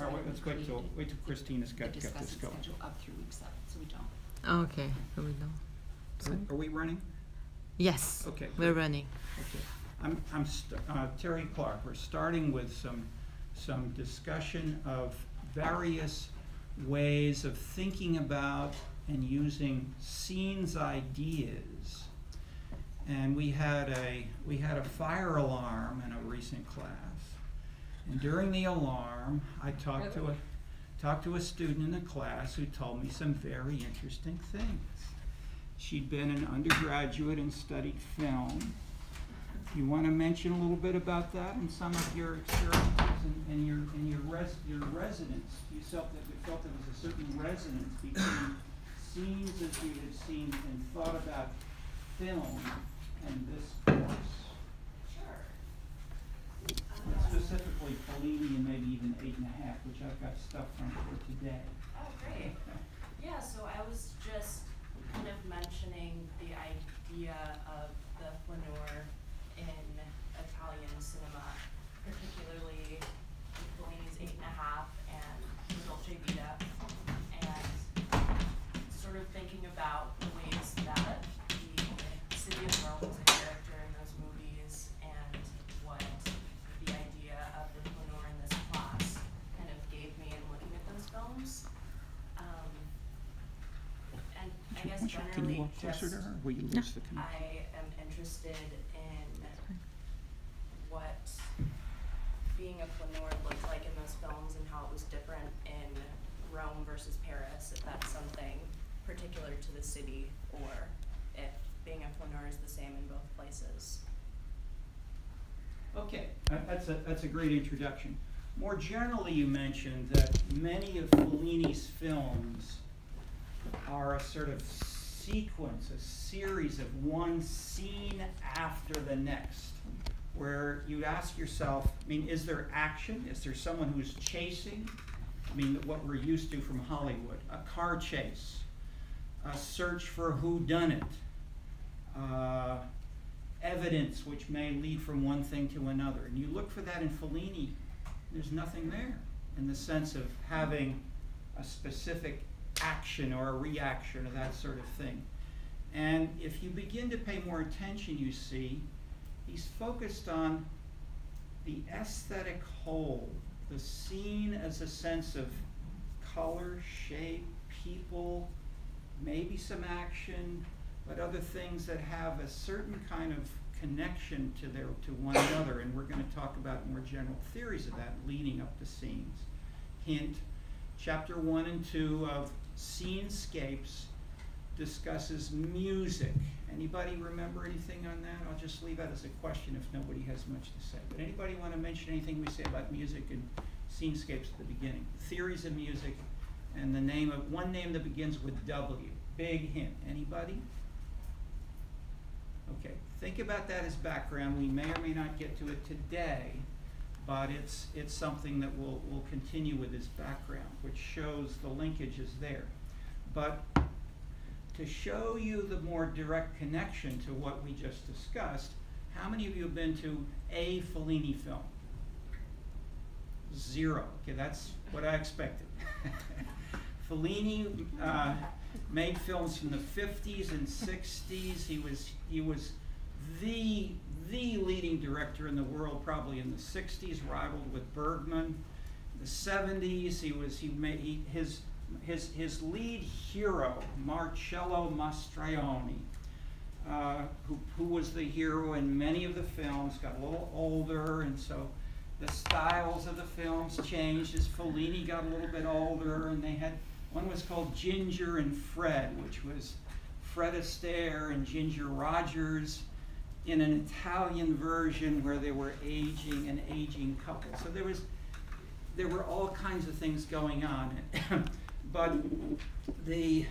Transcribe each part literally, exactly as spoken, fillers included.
All right, why wait, we let's wait till, created wait till Christina's the got, got this discussing going. schedule up through week seven, so we don't. Okay, so we don't. Sorry? Are, are we running? Yes, Okay, we're good. running. Okay. I'm, I'm, st uh, Terry Clark. We're starting with some, some discussion of various ways of thinking about and using scenes ideas. And we had a, we had a fire alarm in a recent class. And during the alarm, I talked to a, talked to a student in the class who told me some very interesting things. She'd been an undergraduate and studied film. You want to mention a little bit about that and some of your experiences and, and your and your res your resonance? You felt that you felt there was a certain resonance between scenes that you had seen and thought about film and this course. Sure. And specifically Fellini and maybe even Eight and a Half, which I've got stuff from for today. Oh, great. Yeah, so I was just kind of mentioning the idea of the flaneur in Italian cinema, particularly Fellini's Eight and a Half and La Dolce Vita, and sort of thinking about the ways that the city of Rome was a character in those movies and what the idea of the flaneur in this class kind of gave me in looking at those films. Um, and I guess Can you generally walk closer just to her? Will you lose the connection? I am interested in what being a flaneur looked like in those films and how it was different in Rome versus Paris, if that's something particular to the city, or if being a flaneur is the same in both places. Okay, uh, that's a, that's a great introduction. More generally, you mentioned that many of Fellini's films are a sort of sequence, a series of one scene after the next, where you ask yourself, I mean, is there action? Is there someone who's chasing? I mean, what we're used to from Hollywood, a car chase, a search for whodunit, uh, evidence which may lead from one thing to another. And you look for that in Fellini, there's nothing there in the sense of having a specific action or a reaction or that sort of thing. And if you begin to pay more attention, you see he's focused on the aesthetic whole, the scene as a sense of color, shape, people, maybe some action, but other things that have a certain kind of connection to their to one another. And we're going to talk about more general theories of that leading up to scenes. Hint, chapter one and two of Scenescapes discusses music. Anybody remember anything on that? I'll just leave that as a question if nobody has much to say. But anybody want to mention anything we say about music and Scenescapes at the beginning? Theories of music and the name of one name that begins with W. Big hint. Anybody? Okay, think about that as background. We may or may not get to it today, but it's it's something that we'll we'll continue with as background, which shows the linkages there. But to show you the more direct connection to what we just discussed, how many of you have been to a Fellini film? Zero. Okay, that's what I expected. Fellini uh, made films from the fifties and sixties. He was he was the the leading director in the world, probably in the sixties, rivaled with Bergman. In the seventies, he was he made he, his his his lead hero, Marcello Mastroianni, uh, who who was the hero in many of the films, got a little older, and so the styles of the films changed as Fellini got a little bit older, and they had one was called Ginger and Fred, which was Fred Astaire and Ginger Rogers in an Italian version where they were aging an aging couple. So there was there were all kinds of things going on. But the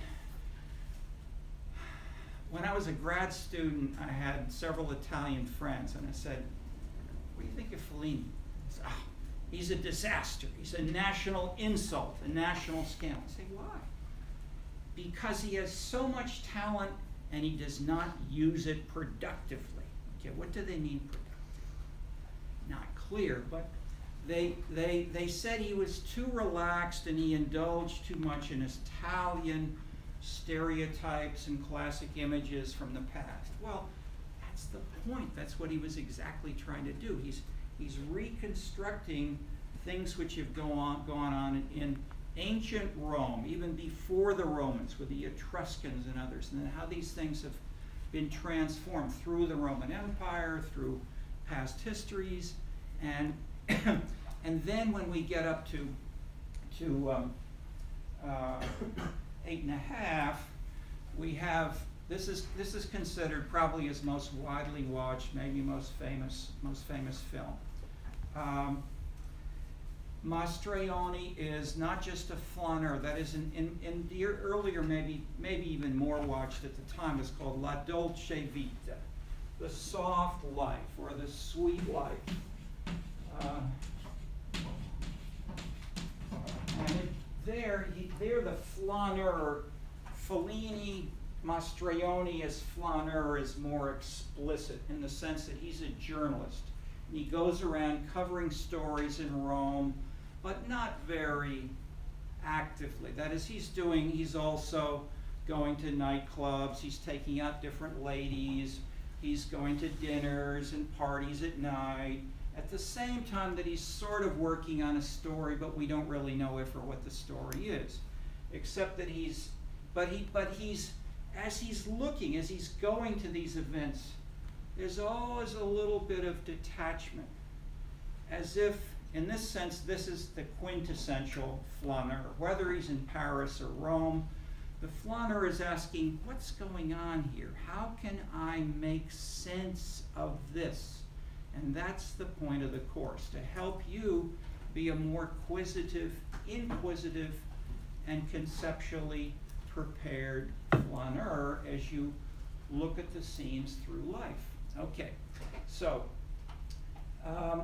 when I was a grad student, I had several Italian friends, and I said, "What do you think of Fellini?" I said, "Oh, he's a disaster. He's a national insult, a national scandal." I say, "Why?" Because he has so much talent and he does not use it productively. Okay, what do they mean productive? Not clear, but they, they, they said he was too relaxed and he indulged too much in Italian stereotypes and classic images from the past. Well, that's the point. That's what he was exactly trying to do. He's, he's reconstructing things which have go on, gone on in, in ancient Rome, even before the Romans, with the Etruscans and others, and then how these things have been transformed through the Roman Empire, through past histories, and and then when we get up to to um, uh, eight and a half, we have this is this is considered probably his most widely watched, maybe most famous most famous film. Um, Mastroianni is not just a flaneur. That is in, in, in the earlier, maybe maybe even more watched at the time, is called La Dolce Vita, the soft life or the sweet life. Uh, and it, there, he, there the flaneur, Fellini, Mastroianni as flaneur is more explicit in the sense that he's a journalist. And he goes around covering stories in Rome, but not very actively. That is, he's doing, he's also going to nightclubs, he's taking out different ladies, he's going to dinners and parties at night, at the same time that he's sort of working on a story, but we don't really know if or what the story is. Except that he's, but he, but he's, as he's looking, as he's going to these events, there's always a little bit of detachment. As if, in this sense, this is the quintessential flaneur. Whether he's in Paris or Rome, the flaneur is asking, what's going on here? How can I make sense of this? And that's the point of the course, to help you be a more quizzitive, inquisitive, and conceptually prepared flaneur as you look at the scenes through life. Okay, so um,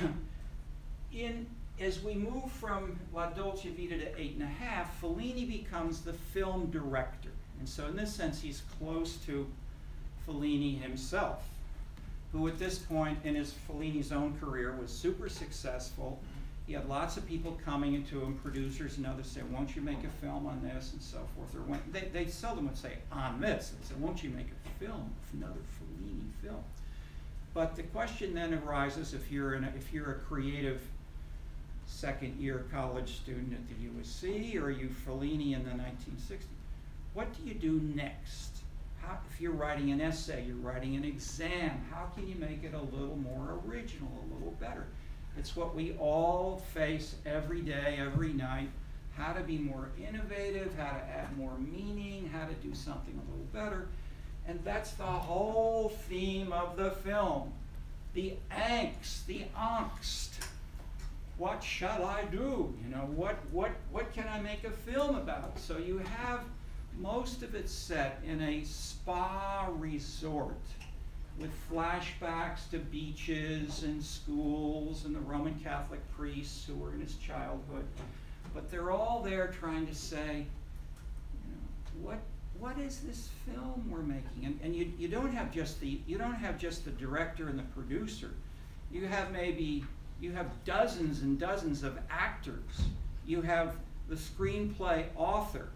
in as we move from La Dolce Vita to eight and a half, Fellini becomes the film director, and so in this sense he's close to Fellini himself, who at this point in his Fellini's own career was super successful. He had lots of people coming into him, producers and others, say, won't you make a film on this, and so forth. Or when, they, they seldom would say, on this. They'd say, won't you make a film, another Fellini film? But the question then arises, if you're, in a, if you're a creative second year college student at the U S C, or you Fellini in the nineteen sixties, what do you do next? How, if you're writing an essay, you're writing an exam, how can you make it a little more original, a little better? It's what we all face every day, every night, how to be more innovative, how to add more meaning, how to do something a little better. And that's the whole theme of the film. The angst, the angst. What shall I do? You know, what, what, what can I make a film about? So you have most of it set in a spa resort with flashbacks to beaches and schools and the Roman Catholic priests who were in his childhood. But they're all there trying to say, you know, what what is this film we're making? And, and you, you don't have just the you don't have just the director and the producer. You have maybe you have dozens and dozens of actors. You have the screenplay author.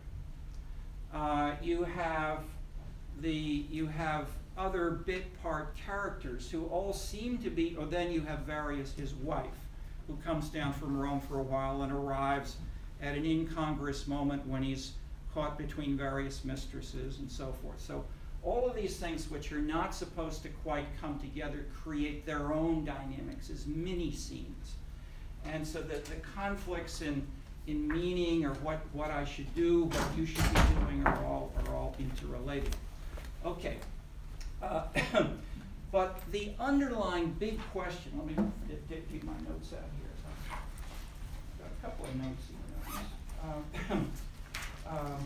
Uh, you have the you have other bit part characters who all seem to be, or then you have various, his wife, who comes down from Rome for a while and arrives at an incongruous moment when he's caught between various mistresses and so forth. So all of these things which are not supposed to quite come together create their own dynamics as mini scenes. And so that the conflicts in in meaning, or what, what I should do, what you should be doing, are all are all interrelated. Okay. Uh, but the underlying big question, let me get my notes out here. I've got a couple of notes here. Um, um,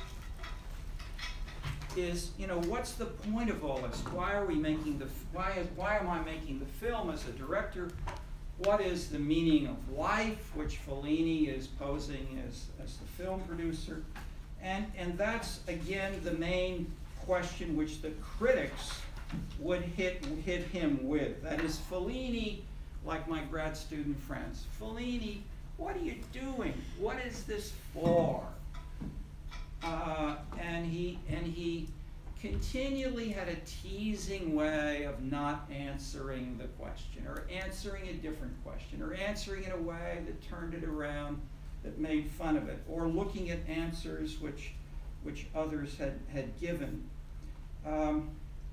is, you know, what's the point of all this? Why are we making the, why, is, why am I making the film as a director? What is the meaning of life, which Fellini is posing as, as the film producer? And, and that's, again, the main question which the critics would hit hit him with. That is, Fellini like my grad student friends, Fellini, what are you doing? What is this for? Uh, and he and he continually had a teasing way of not answering the question, or answering a different question, or answering in a way that turned it around, that made fun of it, or looking at answers which which others had had given. Um,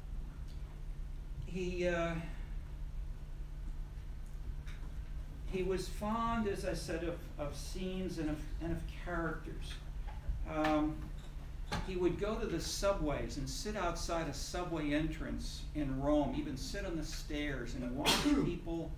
he uh, he was fond, as I said, of, of scenes and of and of characters. Um, he would go to the subways and sit outside a subway entrance in Rome, even sit on the stairs and watch people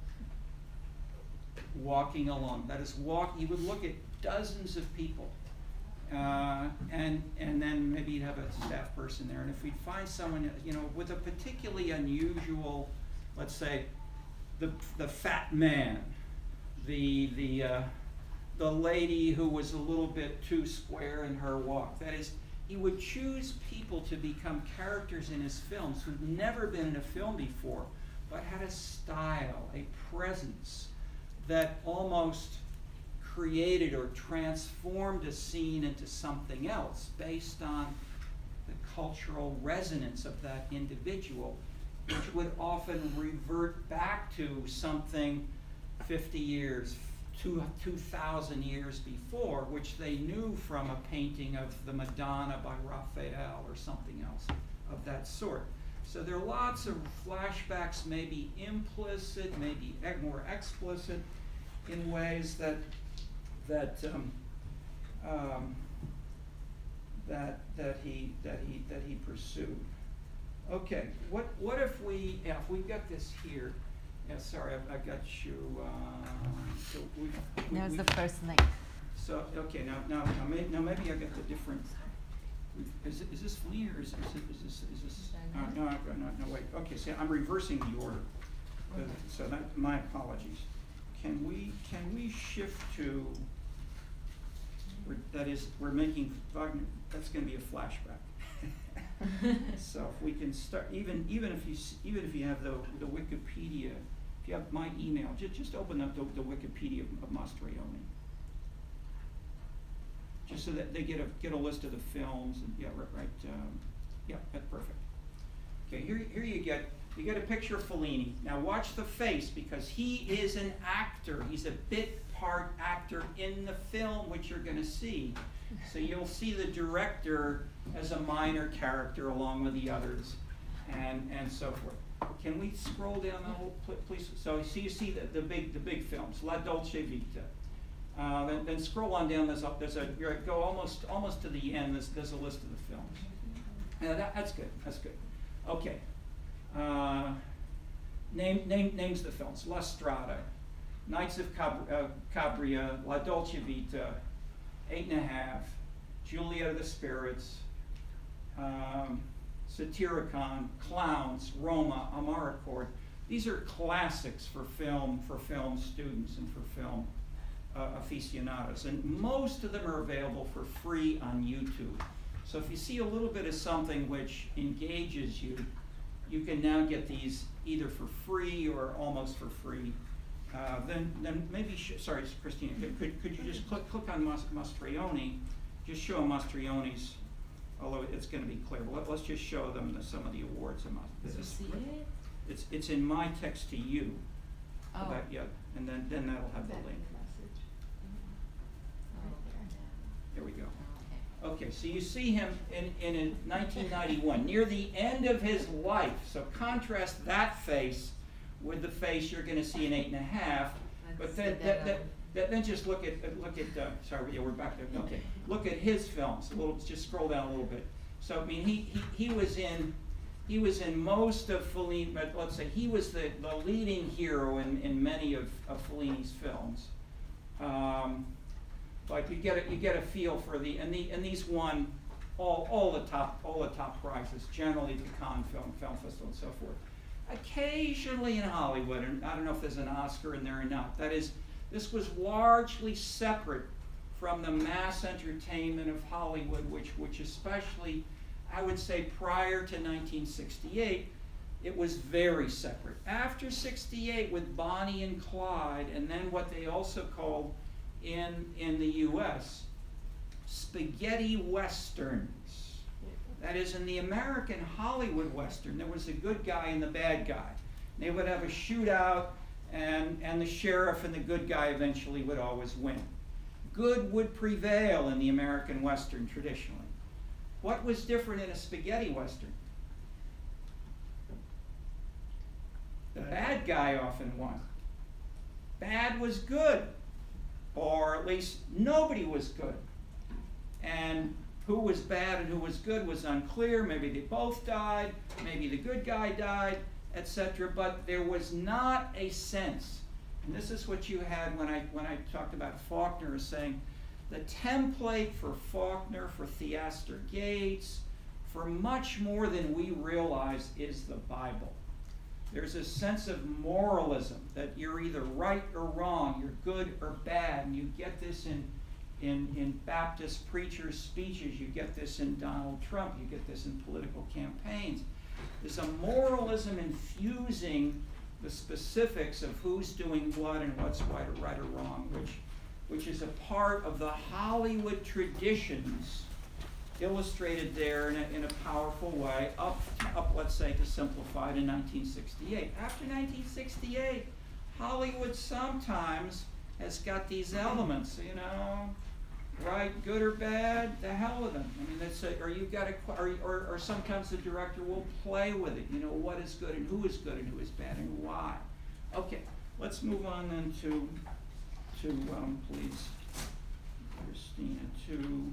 walking along. That is, walk. He would look at dozens of people, uh, and and then maybe he'd have a staff person there. And if we'd find someone, you know, with a particularly unusual, let's say, the the fat man, the the uh, the lady who was a little bit too square in her walk. That is, he would choose people to become characters in his films who'd never been in a film before, but had a style, a presence that almost created or transformed a scene into something else based on the cultural resonance of that individual, which would often revert back to something fifty years, two, two thousand years before, which they knew from a painting of the Madonna by Raphael or something else of that sort. So there are lots of flashbacks, maybe implicit, maybe more explicit, in ways that that um, um, that that he that he that he pursued. Okay, what what if we yeah, if we got this here? Yeah, sorry, I, I got you. Uh, so we, we, That was we, the first link. So okay, now now now, may, now maybe I got the different. Is, it, is this Fellini or is, is, it, is this is this? Uh, no, no, no, no, wait. Okay, see, I'm reversing the order. Uh, so that, my apologies. Can we can we shift to? We're, that is, we're making Wagner. That's going to be a flashback. So if we can start, even even if you s- even if you have the the Wikipedia, if you have my email, just just open up the, the Wikipedia of, of Mastroianni, just so that they get a get a list of the films and yeah right, right um, yeah that's perfect. Okay, here here you get you get a picture of Fellini. Now watch the face, because he is an actor. He's a bit part actor in the film, which you're going to see. So you'll see the director as a minor character along with the others, and and so forth. Can we scroll down the whole, pl- please? So, so you see the, the big the big films, La Dolce Vita. Uh, then, then scroll on down. There's a, there's a you're, go almost almost to the end. There's there's a list of the films. Yeah, that, that's good. That's good. Okay. Uh, name name names the films: La Strada, Knights of Cab- uh, Cabria, La Dolce Vita, Eight and a Half, Juliet of the Spirits, um, Satyricon, Clowns, Roma, Amarcord. These are classics for film for film students and for film uh, aficionados, and most of them are available for free on YouTube. So if you see a little bit of something which engages you, you can now get these either for free or almost for free. Uh, then, then maybe, sh- sorry, Christina, could, could, could you just click, click on Mas- Mastroianni, just show Mastroianni's, although it's going to be clear, but let, let's just show them the, some of the awards. Of Mas- Does he see it? It's, it's in my text to you. Oh. That, yeah, and then, then that'll have the link. Oh, There we go. okay. Okay, so you see him in, in, in nineteen ninety-one, near the end of his life. So contrast that face with the face you're going to see in Eight and a Half. But then, that, that, that, then just look at look at. Uh, sorry, yeah, we're back there. Okay, look at his films. A little, just scroll down a little bit. So I mean, he he, he was in he was in most of Fellini. But let's say he was the, the leading hero in, in many of, of Fellini's films. Um, but you get a, you get a feel for the and the and these won all all the top all the top prizes. Generally, the Cannes Film Film Festival and so forth. Occasionally in Hollywood, and I don't know if there's an Oscar in there or not. That is, this was largely separate from the mass entertainment of Hollywood, which, which especially, I would say prior to nineteen sixty-eight, it was very separate. After sixty-eight with Bonnie and Clyde, and then what they also called in, in the U S spaghetti westerns. That is, in the American Hollywood Western, there was a good guy and the bad guy. They would have a shootout, and, and the sheriff and the good guy eventually would always win. Good would prevail in the American Western traditionally. What was different in a spaghetti Western? The bad guy often won. Bad was good, or at least nobody was good. And who was bad and who was good was unclear. Maybe they both died, maybe the good guy died, et cetera. But there was not a sense, and this is what you had when I, when I talked about Faulkner, as saying the template for Faulkner, for Theaster Gates, for much more than we realize is the Bible. There's a sense of moralism, that you're either right or wrong, you're good or bad, and you get this in, in, in Baptist preachers' speeches, you get this in Donald Trump, you get this in political campaigns. There's a moralism infusing the specifics of who's doing what and what's right or, right or wrong, which, which is a part of the Hollywood traditions illustrated there in a, in a powerful way, up, up, let's say, to simplify, to nineteen sixty-eight. After nineteen sixty-eight, Hollywood sometimes has got these elements, you know, right, good or bad, the hell with them. I mean, that's a, or you've got to, or, or, or sometimes the director will play with it, you know, what is good and who is good and who is bad and why. Okay, let's move on then to, to um, please, Christina, to.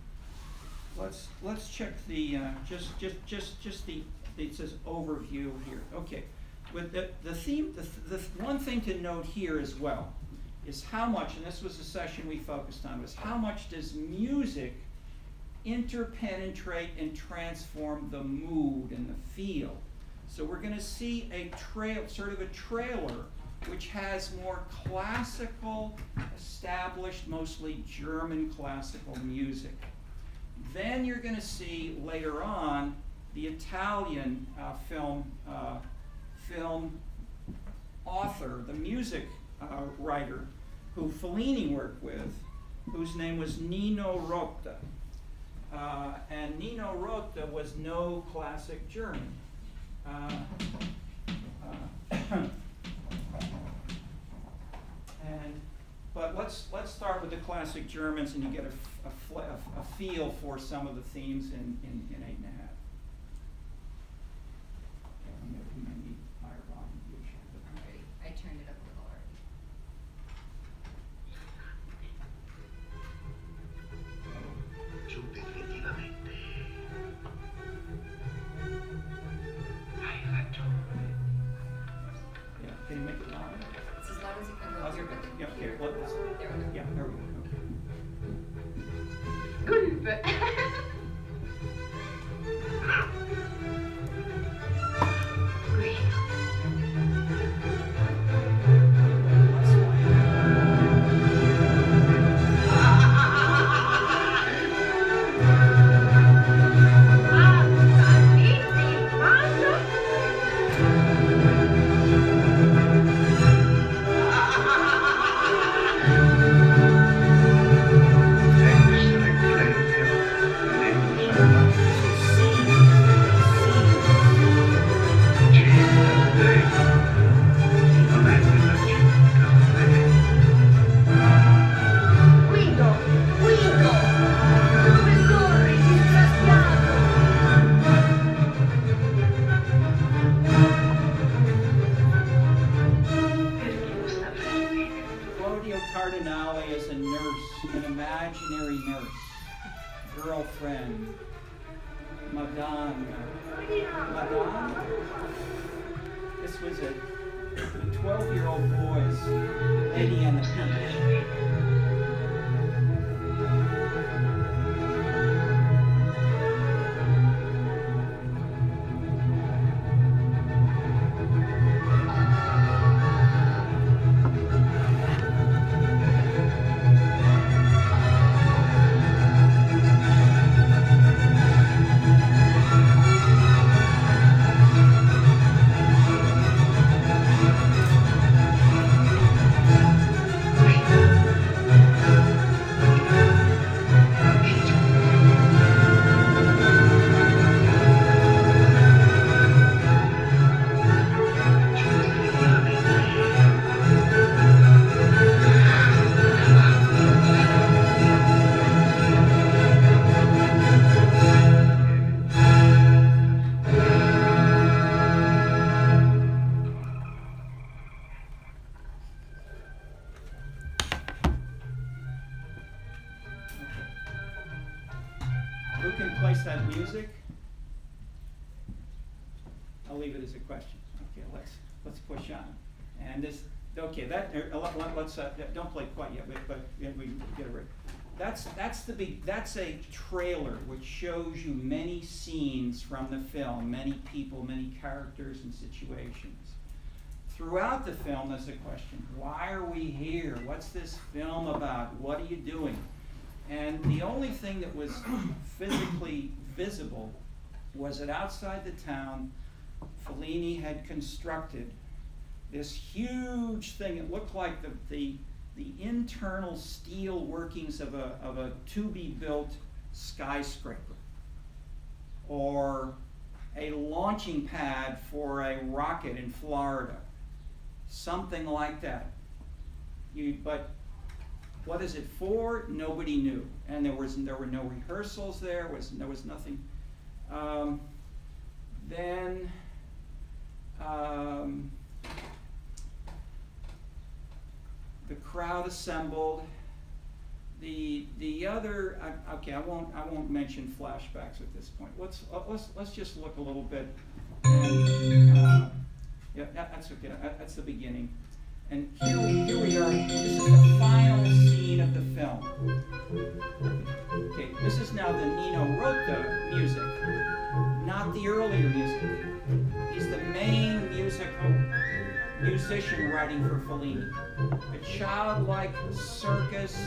Let's let's check the uh, just just just just the it says overview here. Okay, with the the theme the the one thing to note here as well is how much, and this was the session we focused on, was how much does music interpenetrate and transform the mood and the feel. So we're going to see a trail sort of a trailer which has more classical, established, mostly German classical music. Then you're going to see later on the Italian uh, film uh, film author, the music uh, writer, who Fellini worked with, whose name was Nino Rota. Uh, and Nino Rota was no classic German. Uh, uh, and But let's let's start with the classic Germans, and you get a, a, fl a feel for some of the themes in, in, in eight and a half. Okay, maybe we may need higher volume usually. Alright, I turned it up a little already. Giù definitivamente. Hai ragione. Yeah, can you make it louder? It's as loud as it can go. How's Here, it but go? the Yeah, here, computer- let this. There we go. Yeah, there we go. Gulp! girlfriend, Madame. Madame? This was a twelve-year-old boy's Lady and the Peach. who can place that music? I'll leave it as a question. Okay, let's let's push on. And this, okay, that uh, let, let, let's uh, don't play quite yet, but, but yeah, we can get it right. That's that's the big. That's a trailer which shows you many scenes from the film, many people, many characters and situations. Throughout the film, there's a question: why are we here? What's this film about? What are you doing? And the only thing that was physically visible was that outside the town, Fellini had constructed this huge thing. It looked like the the, the internal steel workings of a of a to-be-built skyscraper, or a launching pad for a rocket in Florida, something like that. You but. What is it for? Nobody knew, and there was there were no rehearsals there. Was there was nothing. Um, then um, the crowd assembled. The the other uh, okay, I won't I won't mention flashbacks at this point. Let's uh, let's let's just look a little bit. And, uh, yeah, that, that's okay. That, that's the beginning. And here we, here we are. This is the final scene of the film. Okay, this is now the Nino Rota music, not the earlier music. He's the main musical musician writing for Fellini. A childlike circus.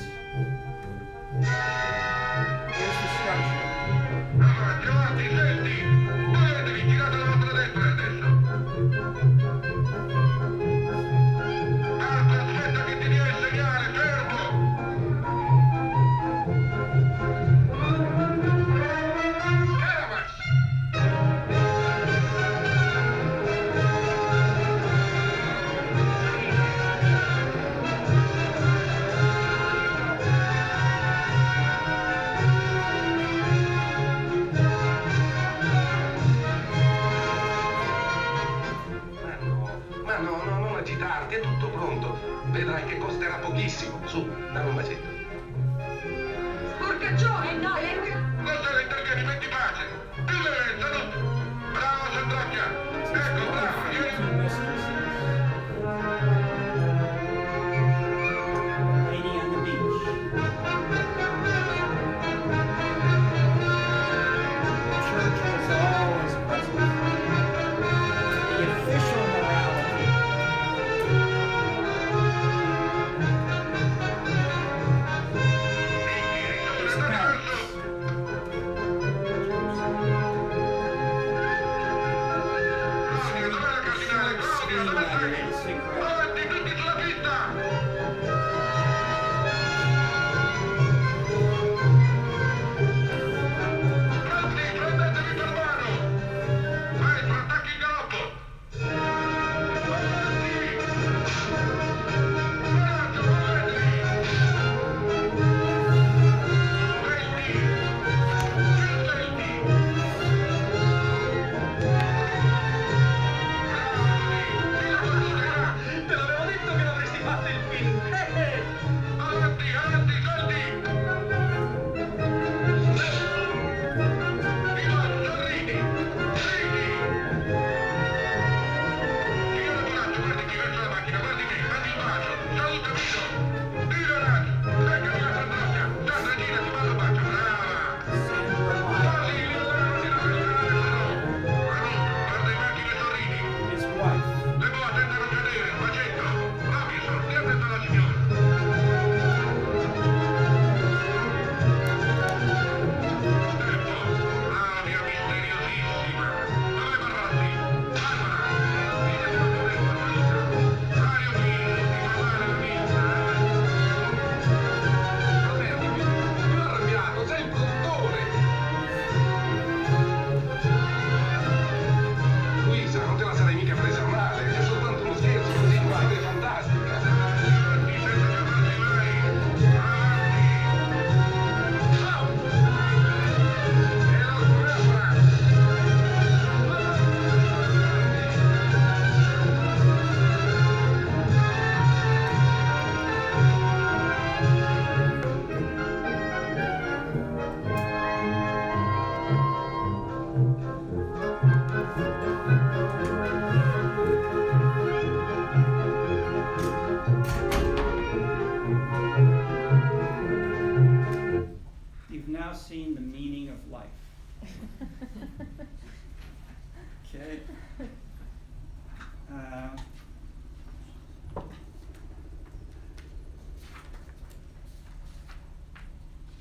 Here's the structure. Allora, Giovanni, senti, voi avete girato la vostra destra adesso. Marco, aspetta che ti devo insegnare, fermo! Caramas! Ma no, no, non agitarti, è tutto pronto. Vedrai che costerà pochissimo. Su, dammi un bacetto. Sporcaccione, no, lei... Non se ne intervieni, metti pace. Più lenta, no? Bravo, Sandracchia. Ecco, bravo, vieni. Lady on the Beach. The church was always present. The official morality. His parents. Claudia, dov'è la cardinale? Claudia, dov'è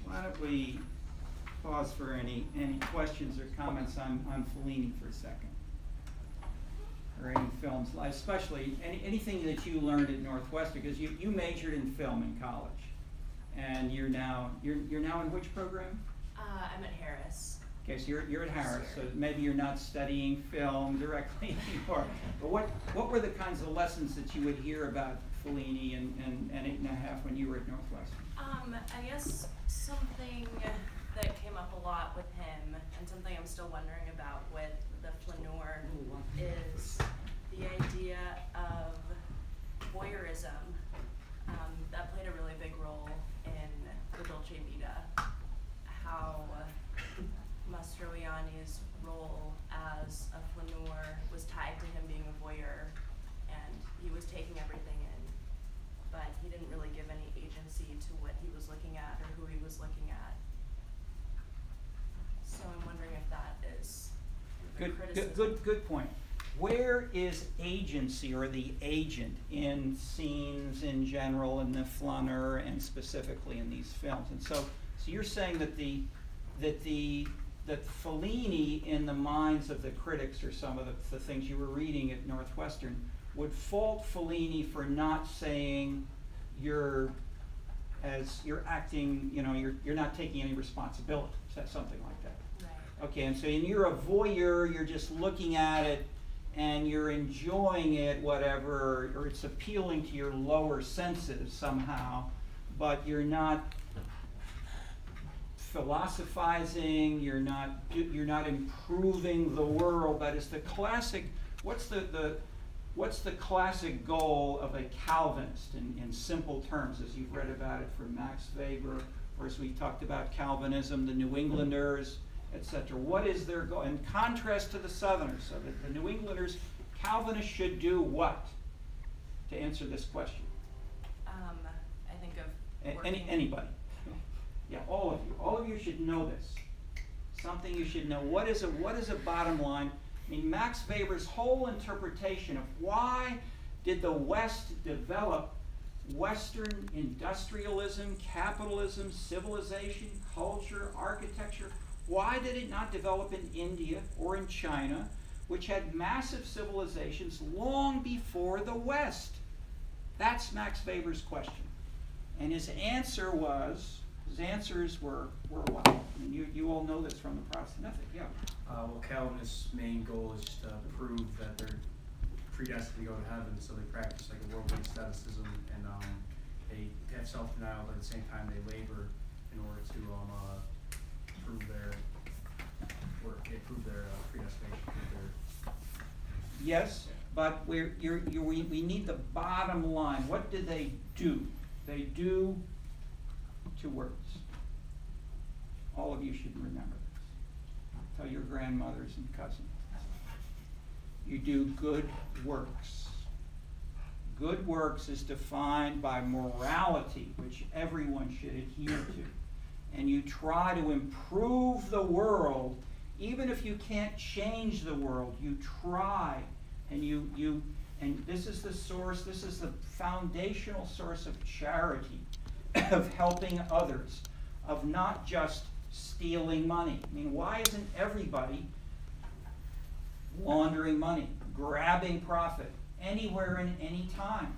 Why don't we pause for any, any questions or comments on, on Fellini for a second? Or any films, especially any, anything that you learned at Northwestern, because you, you majored in film in college. And you're now, you're, you're now in which program? Uh, I'm at Harris. Okay, so you're, you're at Harris, so Sure. maybe you're not studying film directly anymore. But what, what were the kinds of lessons that you would hear about Fellini and, and, and Eight and a Half when you were at Northwestern? Um, I guess something that came up a lot with him, and something I'm still wondering about with the Flaneur, is the idea of voyeurism. Um, that played a really big role in the Dolce Vita. How Mastroianni's role as a flaneur was tied to him being a voyeur, and he was taking everything in, but he didn't really give any agency to what he was looking at or who he was looking at. So I'm wondering if that is a Good, criticism. good, good, good point. Where is agency or the agent in scenes in general, in the Flaneur, and specifically in these films? And so, so you're saying that the that the that Fellini, in the minds of the critics, or some of the, the things you were reading at Northwestern, would fault Fellini for not saying you're as you're acting, you know, you're you're not taking any responsibility, something like that. Right. Okay, and so and you're a voyeur, you're just looking at it and you're enjoying it, whatever, or it's appealing to your lower senses somehow, but you're not philosophizing, you're not you're not improving the world. That is the classic, what's the, the what's the classic goal of a Calvinist in, in simple terms, as you've read about it from Max Weber, or as we talked about Calvinism, the New Englanders, et cetera. What is their goal? In contrast to the Southerners, so that the New Englanders, Calvinists should do what to answer this question? Um, I think of A- working. Any, anybody. Yeah, all of you. All of you should know this. Something you should know. What is a, what is a bottom line? I mean, Max Weber's whole interpretation of why did the West develop Western industrialism, capitalism, civilization, culture, architecture, why did it not develop in India or in China, which had massive civilizations long before the West? That's Max Weber's question. And his answer was, his answers were, were what? I mean, you, you all know this from the Protestant ethic, yeah. Uh, well, Calvinists' main goal is to prove that they're predestined to go to heaven, so they practice like a worldly asceticism, and um, they have self-denial, but at the same time they labor in order to um, uh, prove their work, they prove their uh, predestination, prove their. Yes, but we're, you're, you're, we, we need the bottom line. What do they do? They do two words. All of you should remember this. Tell your grandmothers and cousins. You do good works. Good works is defined by morality, which everyone should adhere to. And you try to improve the world, even if you can't change the world. You try, and you, you and this is the source, this is the foundational source of charity, of helping others, of not just stealing money. I mean, why isn't everybody laundering money, grabbing profit, anywhere and any time?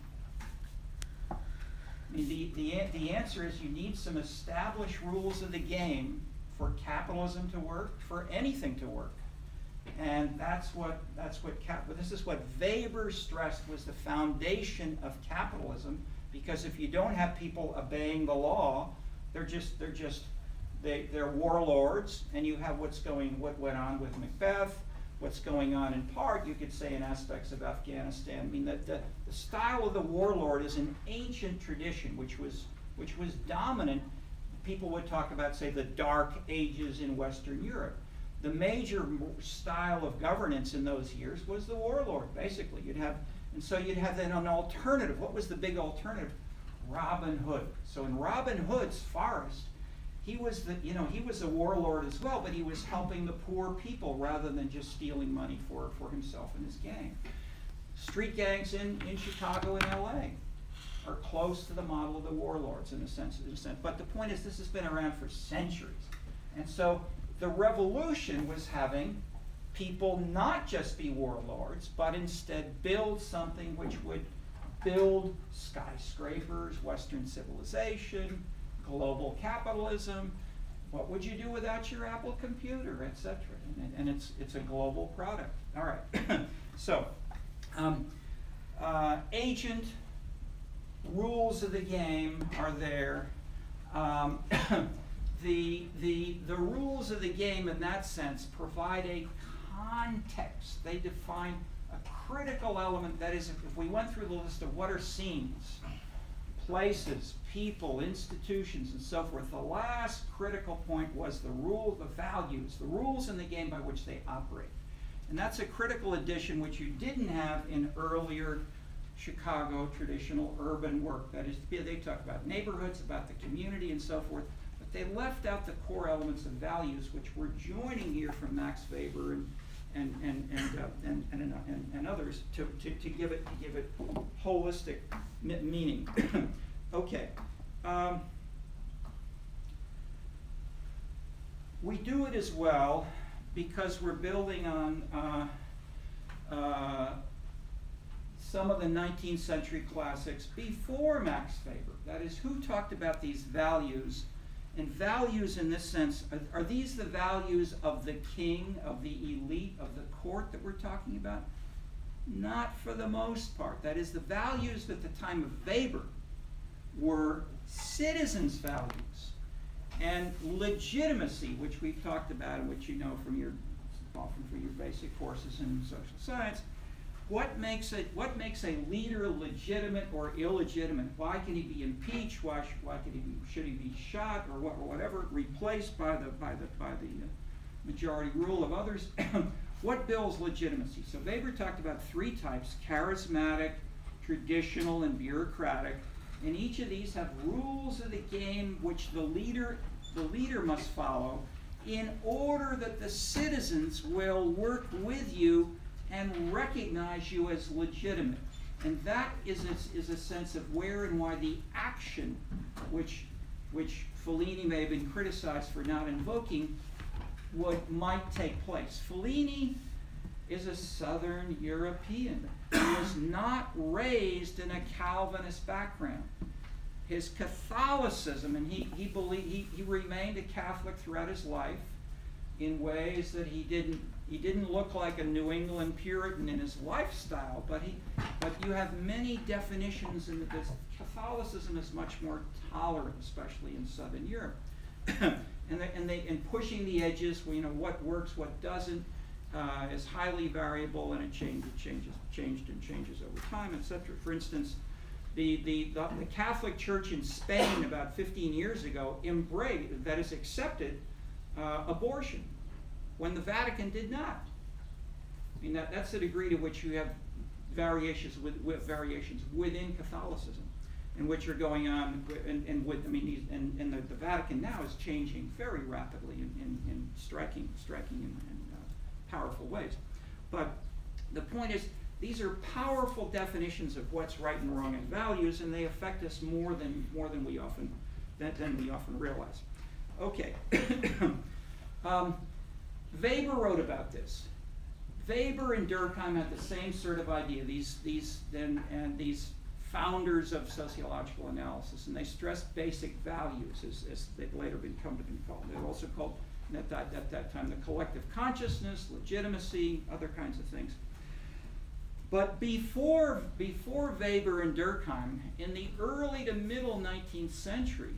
I mean, the, the, the answer is you need some established rules of the game for capitalism to work, for anything to work. And that's what, that's what cap, this is what Weber stressed was the foundation of capitalism, because if you don't have people obeying the law, they're just, they're just, they, they're warlords, and you have what's going, what went on with Macbeth, what's going on in part, you could say, in aspects of Afghanistan. I mean, the, the, the style of the warlord is an ancient tradition, which was, which was dominant. People would talk about, say, the Dark Ages in Western Europe. The major style of governance in those years was the warlord, basically. You'd have, and so you'd have then an alternative. What was the big alternative? Robin Hood. So in Robin Hood's forest, he was the, you know, he was a warlord as well, but he was helping the poor people rather than just stealing money for, for himself and his gang. Street gangs in, in Chicago and L A are close to the model of the warlords in a sense, in a sense. But the point is, this has been around for centuries. And so the revolution was having people not just be warlords, but instead build something which would build skyscrapers, Western civilization, global capitalism. What would you do without your Apple computer, et cetera? And, and it's, it's a global product. All right. So, um, uh, agent, rules of the game are there. Um, the, the, the rules of the game in that sense provide a context. They define a critical element. That is, if, if we went through the list of what are scenes, places, people, institutions, and so forth, the last critical point was the rule, the values, the rules in the game by which they operate. And that's a critical addition which you didn't have in earlier Chicago traditional urban work. That is, they talk about neighborhoods, about the community, and so forth, but they left out the core elements of values, which we're joining here from Max Weber and and and and uh, and, and, and and others to, to, to give it to give it holistic meaning. Okay. Um, we do it as well because we're building on uh, uh, some of the nineteenth century classics before Max Weber. That is, who talked about these values? And values in this sense, are, are these the values of the king, of the elite, of the court that we're talking about? Not for the most part. That is, the values at the time of Weber were citizens' values and legitimacy, which we've talked about and which you know from your, often from your basic courses in social science. What makes it? What makes a leader legitimate or illegitimate? Why can he be impeached? Why, sh why can he be, should he be shot or, what, or whatever? Replaced by the by the by the uh, majority rule of others? What builds legitimacy? So Weber talked about three types: charismatic, traditional, and bureaucratic. And each of these have rules of the game which the leader the leader must follow in order that the citizens will work with you and recognize you as legitimate. And that is a, is a sense of where and why the action, which, which Fellini may have been criticized for not invoking, would, might take place. Fellini is a Southern European. He was not raised in a Calvinist background. His Catholicism, and he, he, believed, he, he remained a Catholic throughout his life in ways that he didn't He didn't look like a New England Puritan in his lifestyle, but he, but you have many definitions in this. Catholicism is much more tolerant, especially in Southern Europe, and they, and they, and pushing the edges. You know, what works, what doesn't, uh, is highly variable, and it changes, changes, changed and changes over time, et cetera. For instance, the the, the the Catholic Church in Spain about fifteen years ago embraced, that is, accepted uh, abortion, when the Vatican did not. I mean, that, that's the degree to which you have variations with, with variations within Catholicism, and which are going on, and, and with, I mean, these, and, and the, the Vatican now is changing very rapidly in, in, in striking, striking and, and uh, powerful ways. But the point is, these are powerful definitions of what's right and wrong in values, and they affect us more than more than we often than, than we often realize. Okay. um, Weber wrote about this. Weber and Durkheim had the same sort of idea, these, these, and, and these founders of sociological analysis, and they stressed basic values, as, as they've later been come to be called. They're also called, at that, at that time, the collective consciousness, legitimacy, other kinds of things. But before, before Weber and Durkheim, in the early to middle nineteenth century,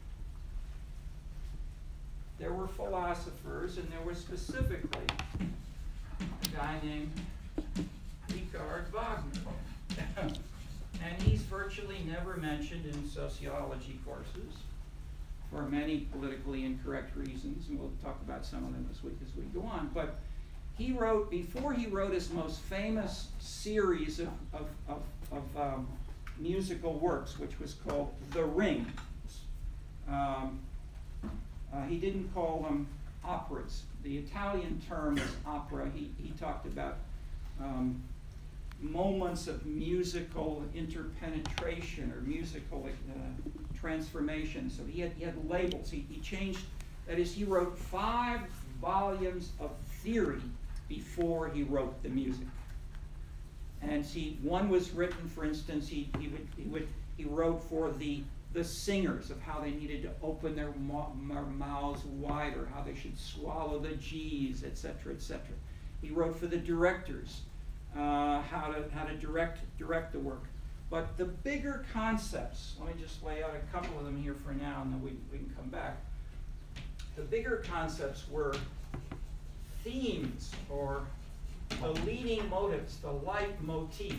there were philosophers, and there was specifically a guy named Richard Wagner. And he's virtually never mentioned in sociology courses for many politically incorrect reasons, and we'll talk about some of them this week as we go on. But he wrote, before he wrote his most famous series of, of, of, of um, musical works, which was called The Ring, um, Uh, he didn't call them operas. The Italian term is opera. He, he talked about um, moments of musical interpenetration or musical uh, transformation. So he had, he had labels. He, he changed, that is, he wrote five volumes of theory before he wrote the music. And see, one was written, for instance, he, he, would, he, would, he wrote for the, the singers of how they needed to open their, their mouths wider, how they should swallow the G's, et cetera, et cetera. He wrote for the directors, uh, how to how to direct direct the work. But the bigger concepts, let me just lay out a couple of them here for now, and then we, we can come back. The bigger concepts were themes, or the leading motives, the leitmotif.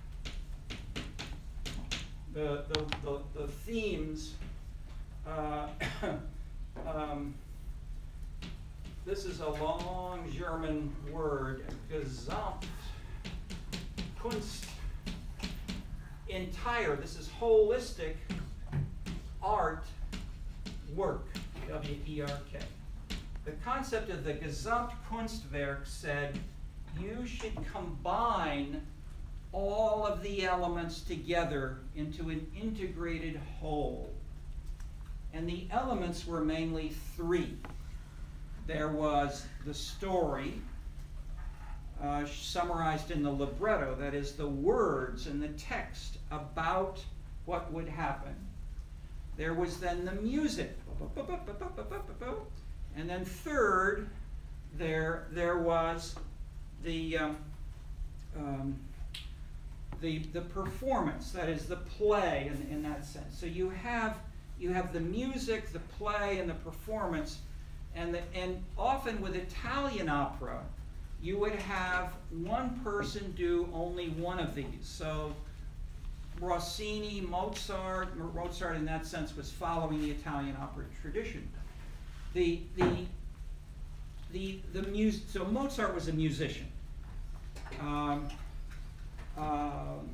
The, the, the, the themes, uh, um, this is a long German word, Gesamtkunst, entire, this is holistic art work, W E R K. The concept of the Gesamtkunstwerk said you should combine all of the elements together into an integrated whole. And the elements were mainly three. There was the story, uh, summarized in the libretto, that is the words and the text about what would happen. There was then the music. And then third, there, there was the, um, um, the, the performance, that is the play in, in that sense. So you have, you have the music, the play, and the performance. And, the, and often with Italian opera, you would have one person do only one of these. So Rossini, Mozart, Mozart in that sense was following the Italian opera tradition. The, the, the, the music, so Mozart was a musician. Um, um,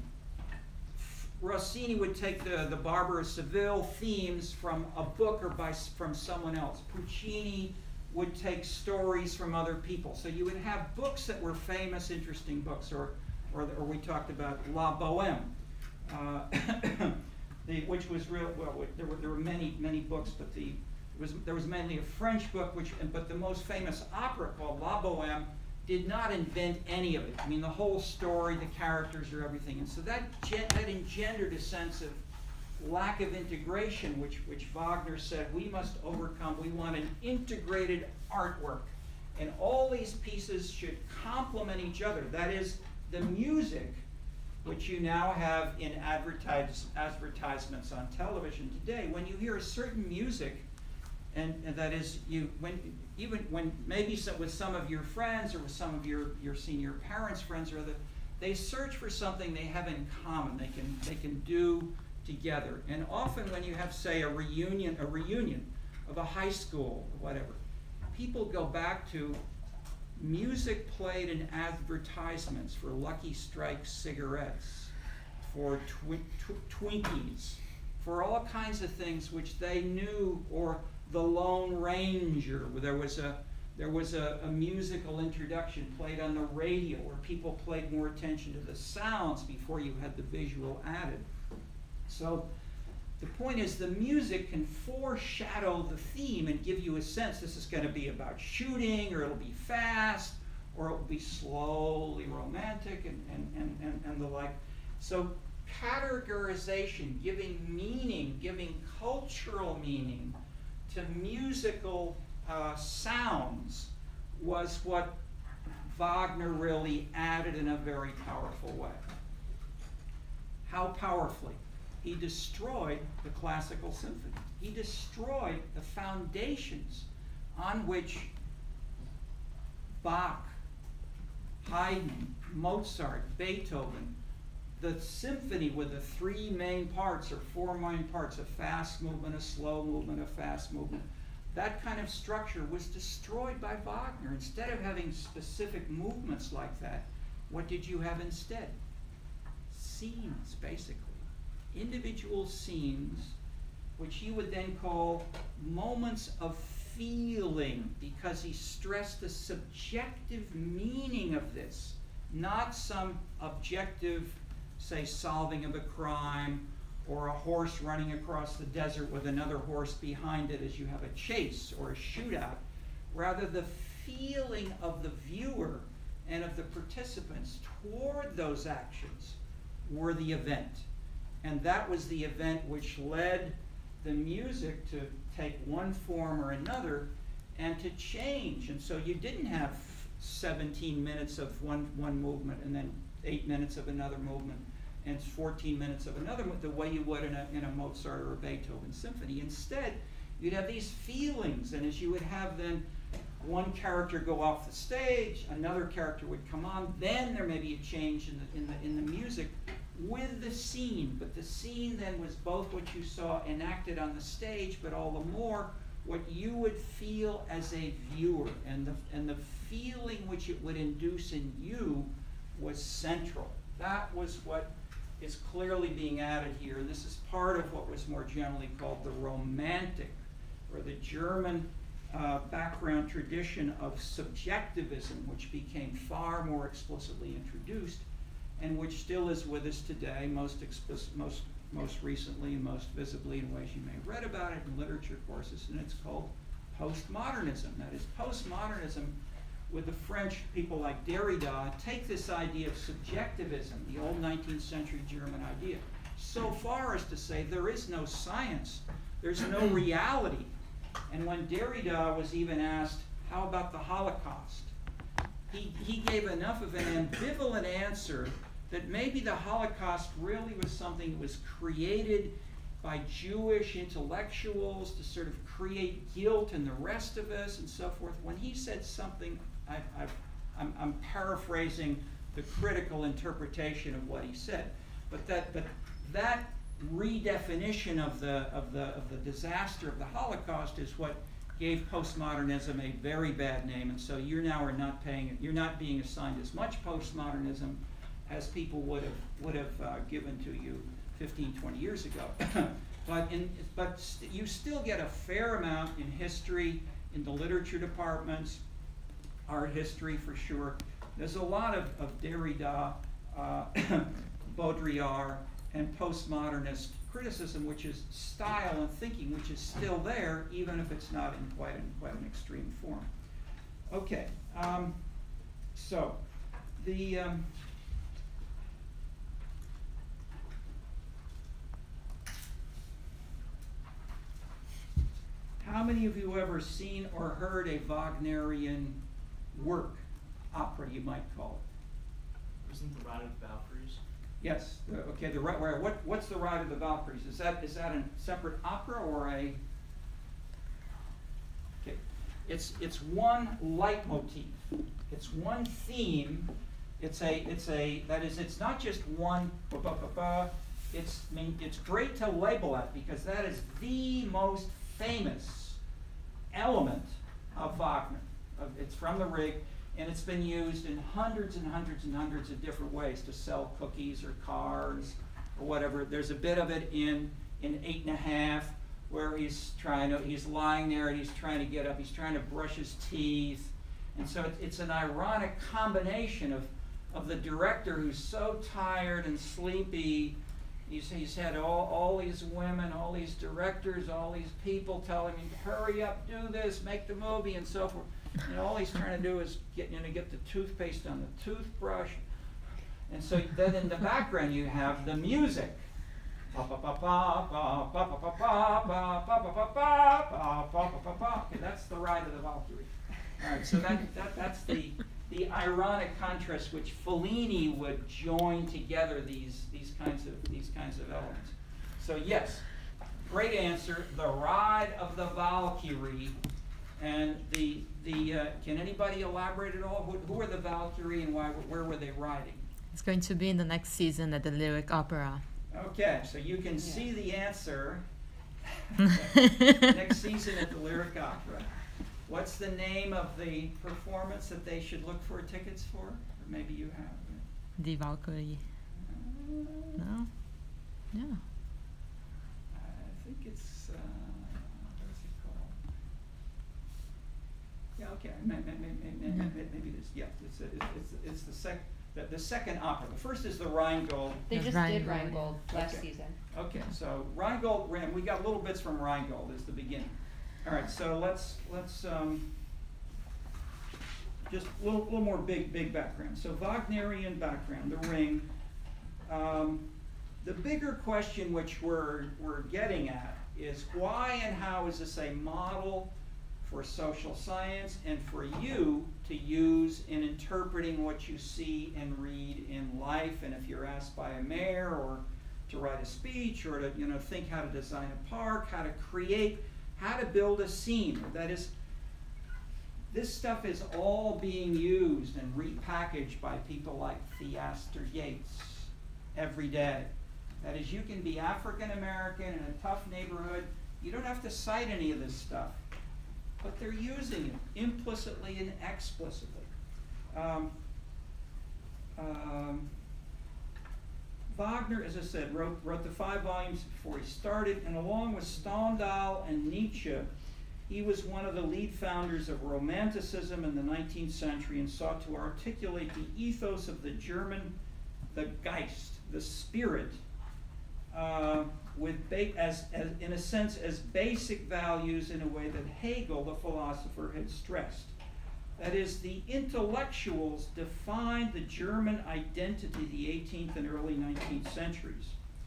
Rossini would take the, the Barber of Seville themes from a book or by, from someone else. Puccini would take stories from other people. So you would have books that were famous, interesting books, or, or, or we talked about La Bohème, uh, the, which was real, well, there were, there were many, many books, but the, it was, there was mainly a French book, which, but the most famous opera called La Bohème did not invent any of it. I mean, the whole story, the characters, or everything. And so that, that engendered a sense of lack of integration, which, which Wagner said we must overcome. We want an integrated artwork. And all these pieces should complement each other. That is, the music, which you now have in advertise, advertisements on television today. When you hear a certain music, and, and that is, you when even when maybe some, with some of your friends or with some of your, your senior parents' friends or other, they search for something they have in common. They can they can do together. And often when you have, say, a reunion, a reunion of a high school or whatever, people go back to music played in advertisements for Lucky Strike cigarettes, for twi tw Twinkies, for all kinds of things which they knew, or The Lone Ranger, where there was a there was a, a musical introduction played on the radio where people paid more attention to the sounds before you had the visual added. So the point is, the music can foreshadow the theme and give you a sense this is going to be about shooting, or it'll be fast, or it'll be slowly romantic, and, and, and, and, and the like. So categorization, giving meaning, giving cultural meaning to musical uh, sounds, was what Wagner really added in a very powerful way. How powerfully? He destroyed the classical symphony. He destroyed the foundations on which Bach, Haydn, Mozart, Beethoven, the symphony with the three main parts, or four main parts, a fast movement, a slow movement, a fast movement, that kind of structure was destroyed by Wagner. Instead of having specific movements like that, what did you have instead? Scenes, basically. Individual scenes, which he would then call moments of feeling, because he stressed the subjective meaning of this. not some objective, say, solving of a crime, or a horse running across the desert with another horse behind it as you have a chase or a shootout. Rather, the feeling of the viewer and of the participants toward those actions were the event. And that was the event which led the music to take one form or another and to change. And so you didn't have seventeen minutes of one, one movement and then eight minutes of another movement and fourteen minutes of another, the way you would in a, in a Mozart or a Beethoven symphony. Instead, you'd have these feelings, and as you would have then one character go off the stage, another character would come on, then there may be a change in the, in the, in the music with the scene. But the scene then was both what you saw enacted on the stage, but all the more what you would feel as a viewer, and the, and the feeling which it would induce in you was central. That was what is clearly being added here, and this is part of what was more generally called the Romantic, or the German uh, background tradition of subjectivism, which became far more explicitly introduced, and which still is with us today, most explicit, most most recently and most visibly in ways you may have read about it in literature courses, and it's called postmodernism. That is, postmodernism, with the French people like Derrida, take this idea of subjectivism, the old nineteenth century German idea, so far as to say there is no science, there's no reality. And when Derrida was even asked, how about the Holocaust? He, he gave enough of an ambivalent answer that maybe the Holocaust really was something that was created by Jewish intellectuals to sort of create guilt in the rest of us and so forth. When he said something, I, I, I'm, I'm paraphrasing the critical interpretation of what he said, but that, but that redefinition of the, of, the, of the disaster of the Holocaust is what gave postmodernism a very bad name, and so you now are not paying, you're not being assigned as much postmodernism as people would have would have uh, given to you fifteen, twenty years ago. but in, but st you still get a fair amount in history, in the literature departments, art history for sure. There's a lot of, of Derrida, uh, Baudrillard, and postmodernist criticism, which is style and thinking, which is still there, even if it's not in quite, in quite an extreme form. Okay, um, so the um, how many of you ever seen or heard a Wagnerian work, opera you might call it? Isn't the Ride of the Valkyries? Yes. The, okay. The where, what what's the Ride of the Valkyries? Is that is that a separate opera or a? Okay. It's it's one leitmotif. It's one theme. It's a it's a that is it's not just one. Ba, ba, ba, ba. It's I mean it's great to label it because that is the most famous element of Wagner. Of, it's from the Rig. And it's been used in hundreds and hundreds and hundreds of different ways to sell cookies or cars or whatever. There's a bit of it in in Eight and a Half where he's trying to, he's lying there and he's trying to get up. He's trying to brush his teeth. And so it, it's an ironic combination of, of the director who's so tired and sleepy. He's, he's had all, all these women, all these directors, all these people telling him, hurry up, do this, make the movie, and so forth. And all he's trying to do is get, you know, get the toothpaste on the toothbrush. And so then in the background you have the music. Okay, that's the Ride of the Valkyrie. All right, so that, that, that's the, the ironic contrast which Fellini would join together these, these, kinds of, these kinds of elements. So yes, great answer, the Ride of the Valkyrie. And the, the uh, can anybody elaborate at all? Who, who are the Valkyrie and why, where were they riding? It's going to be in the next season at the Lyric Opera. Okay, so you can yeah. see the answer next season at the Lyric Opera. What's the name of the performance that they should look for tickets for? Or maybe you have it. Die Valkyrie. Uh, No? Yeah. I think it's, uh, what is it called? Yeah, okay, maybe, maybe, maybe, maybe, maybe it is. Yeah, it's, it's, it's, it's the sec. the, the second opera. The first is the Rheingold. They The just did Rheingold. Rheingold last Okay. season. Okay, so Rheingold, ran- we got little bits from Rheingold as the beginning. All right, so let's, let's, um, just a little, little more big, big background. So Wagnerian background, The Ring. Um, the bigger question which we're, we're getting at is why and how is this a model for social science and for you to use in interpreting what you see and read in life, and if you're asked by a mayor or to write a speech or to, you know, think how to design a park, how to create, how to build a scene. That is, this stuff is all being used and repackaged by people like Theaster Yates every day. That is, you can be African American in a tough neighborhood. You don't have to cite any of this stuff, but they're using it implicitly and explicitly. Um, um, Wagner, as I said, wrote, wrote the five volumes before he started, and along with Stendhal and Nietzsche, he was one of the lead founders of Romanticism in the nineteenth century and sought to articulate the ethos of the German, the Geist, the spirit, uh, with ba as, as, in a sense, as basic values in a way that Hegel, the philosopher, had stressed. That is, the intellectuals defined the German identity of the eighteenth and early nineteenth centuries.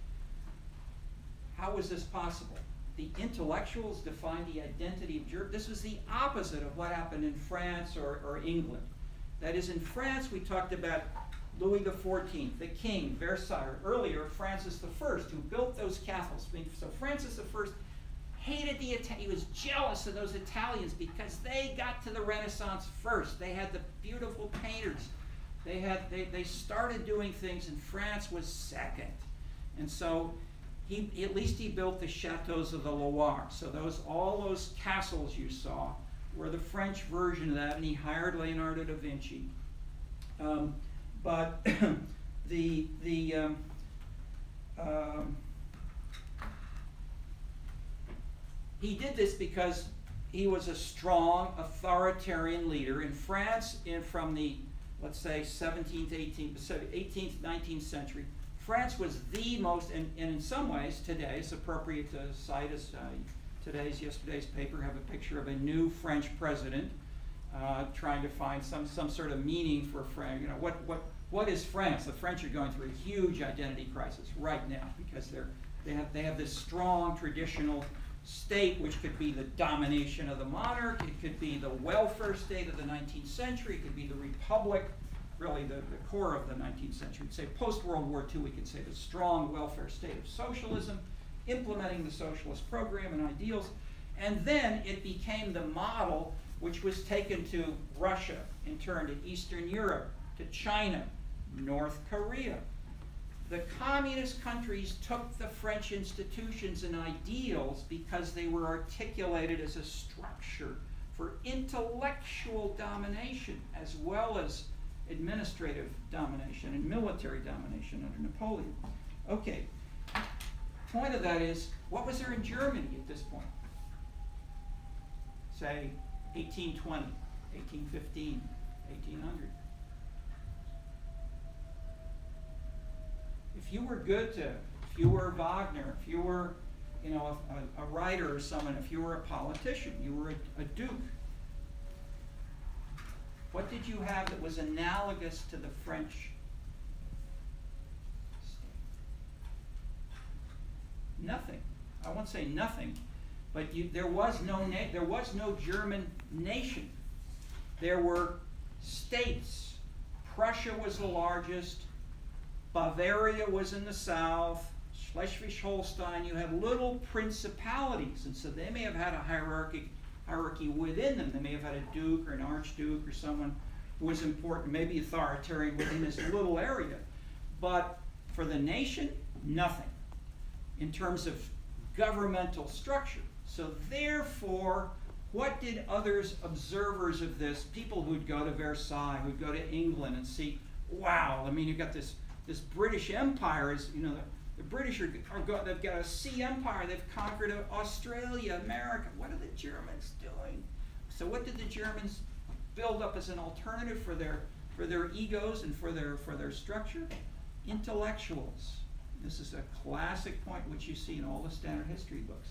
How was this possible? The intellectuals defined the identity of Germany. This was the opposite of what happened in France or, or England. That is, in France, we talked about Louis the fourteenth, the king, Versailles. Earlier, Francis the First, who built those castles. So Francis the First hated the Italians. He was jealous of those Italians because they got to the Renaissance first. They had the beautiful painters. They had they, they started doing things, and France was second. And so he at least he built the chateaus of the Loire. So those all those castles you saw were the French version of that, and he hired Leonardo da Vinci. Um, but the the um, um, he did this because he was a strong authoritarian leader in France, in from the, let's say, seventeenth, eighteenth, eighteenth, nineteenth century. France was the most, and, and in some ways today, it's appropriate to cite as uh, today's, yesterday's paper, have a picture of a new French president uh, trying to find some, some sort of meaning for France. You know, what, what, what is France? The French are going through a huge identity crisis right now because they're, they, have, they have this strong traditional state, which could be the domination of the monarch, it could be the welfare state of the nineteenth century, it could be the republic, really the, the core of the nineteenth century. We'd say post-World War Two, we could say the strong welfare state of socialism, implementing the socialist program and ideals, and then it became the model which was taken to Russia, in turn to Eastern Europe, to China, North Korea. The communist countries took the French institutions and ideals because they were articulated as a structure for intellectual domination as well as administrative domination and military domination under Napoleon. Okay, point of that is, what was there in Germany at this point? Say eighteen twenty, eighteen fifteen, eighteen hundred. If you were Goethe, if you were Wagner, if you were, you know, a, a writer or someone, if you were a politician, you were a, a duke, what did you have that was analogous to the French state? Nothing. I won't say nothing, but you, there was no na there was no German nation. There were states. Prussia was the largest. Bavaria was in the south, Schleswig-Holstein. You had little principalities, and so they may have had a hierarchy, hierarchy within them. They may have had a duke or an archduke or someone who was important, maybe authoritarian within this little area. But for the nation, nothing in terms of governmental structure. So therefore, what did others, observers of this, people who'd go to Versailles, who'd go to England and see, wow, I mean, you've got this This British Empire is, you know, the, the British are, are go, they've got a sea empire. They've conquered Australia, America. What are the Germans doing? So what did the Germans build up as an alternative for their for for their egos and for their, for their structure? Intellectuals. This is a classic point which you see in all the standard history books.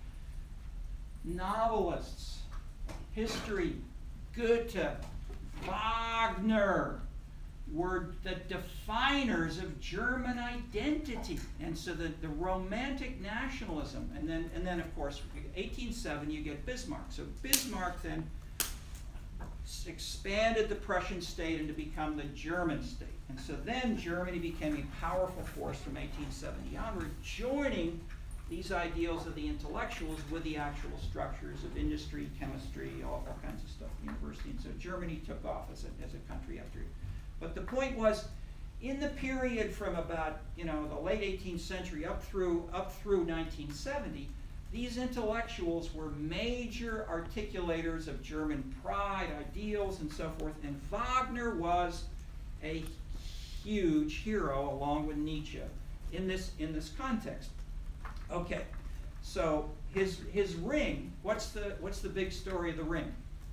Novelists, history, Goethe, Wagner were the definers of German identity. And so the, the romantic nationalism, and then, and then of course, eighteen seven, you get Bismarck. So Bismarck then expanded the Prussian state and to become the German state. And so then Germany became a powerful force from eighteen seventy onward, joining these ideals of the intellectuals with the actual structures of industry, chemistry, all, all kinds of stuff, university. And so Germany took off as a, as a country after. But the point was, in the period from about, you know, the late eighteenth century up through, up through nineteen seventy, these intellectuals were major articulators of German pride, ideals, and so forth. And Wagner was a huge hero, along with Nietzsche, in this, in this context. Okay, so his, his ring, what's the, what's the big story of the ring?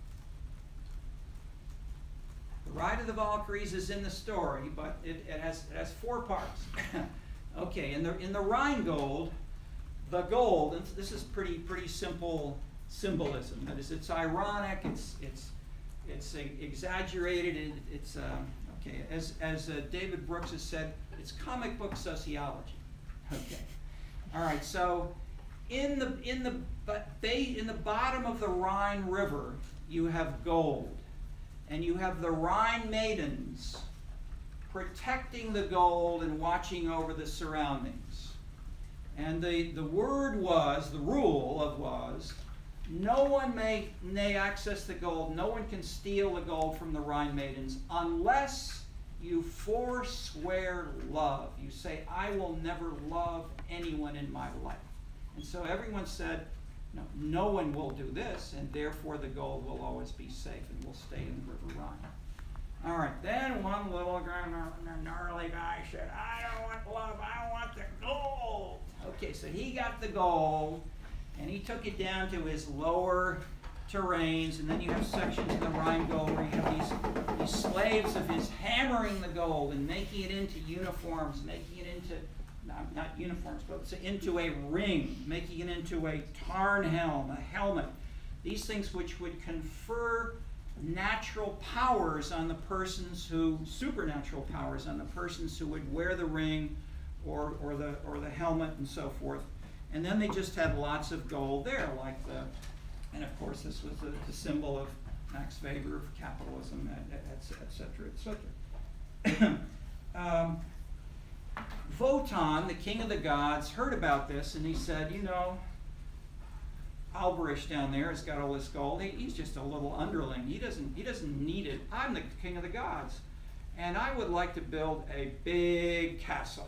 The Ride of the Valkyries is in the story, but it, it, has, it has four parts. Okay, in the, in the Rheingold, the gold, and this is pretty, pretty simple symbolism. That is, it's ironic, it's, it's, it's exaggerated, it, it's, uh, okay, as, as uh, David Brooks has said, it's comic book sociology. Okay. All right, so in the in the but they in the bottom of the Rhine River, you have gold, and you have the Rhine maidens protecting the gold and watching over the surroundings. And the the word was, the rule of was, no one may may access the gold. No one can steal the gold from the Rhine maidens unless you forswear love. You say, I will never love anyone in my life. And so everyone said, no, no one will do this, and therefore the gold will always be safe and will stay in the River Rhine. All right, then one little gnarly guy said, I don't want love, I want the gold. Okay, so he got the gold, and he took it down to his lower terrains, and then you have sections of the Rheingold where you have these, these slaves of his hammering the gold and making it into uniforms, making it into, not, not uniforms, but into a ring, making it into a Tarnhelm, a helmet. These things which would confer natural powers on the persons who, supernatural powers on the persons who would wear the ring or, or, the, or the helmet and so forth. And then they just had lots of gold there, like the, and of course, this was the, the symbol of Max Weber, of capitalism, et cetera, et cetera. um, Wotan, the king of the gods, heard about this, and he said, you know, Alberich down there has got all this gold. He, he's just a little underling. He doesn't, he doesn't need it. I'm the king of the gods, and I would like to build a big castle,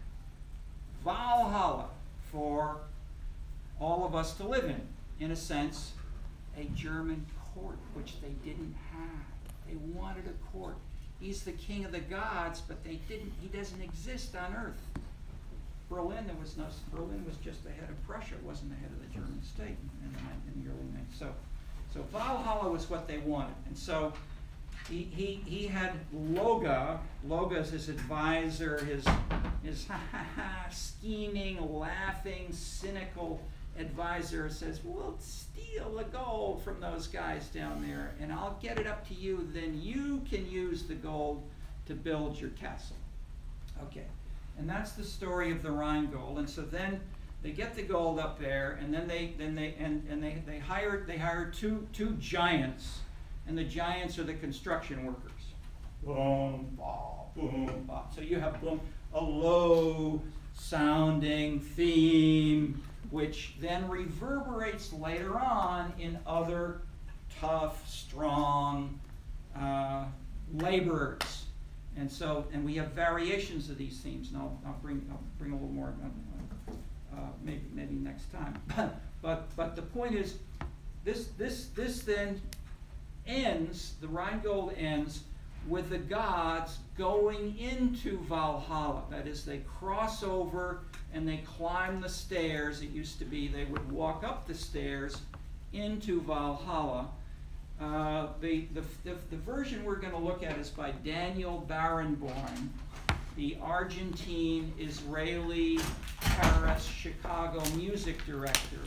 Valhalla, for all of us to live in. In a sense, a German court, which they didn't have. They wanted a court. He's the king of the gods, but they didn't. He doesn't exist on earth. Berlin, there was no. Berlin was just the head of Prussia. It wasn't the head of the German state in the, in the early nineties. So, so Valhalla was what they wanted, and so he he he had Loga. Loga is his advisor, his his scheming, laughing, cynical advisor says, we'll steal the gold from those guys down there and I'll get it up to you, then you can use the gold to build your castle. Okay, and that's the story of the Rheingold. And so then they get the gold up there, and then they then they and, and they, they hired they hired two two giants, and the giants are the construction workers. Boom, bah, boom, bah. So you have boom, a low sounding theme, which then reverberates later on in other tough, strong uh, laborers. And so, and we have variations of these themes, and I'll, I'll bring I'll bring a little more uh, uh, maybe maybe next time. but but the point is, this this this then ends. The Rheingold ends with the gods going into Valhalla. That is, they cross over and they climb the stairs. It used to be they would walk up the stairs into Valhalla. Uh, the, the, the, the version we're going to look at is by Daniel Barenboim, the Argentine, Israeli, Paris, Chicago music director,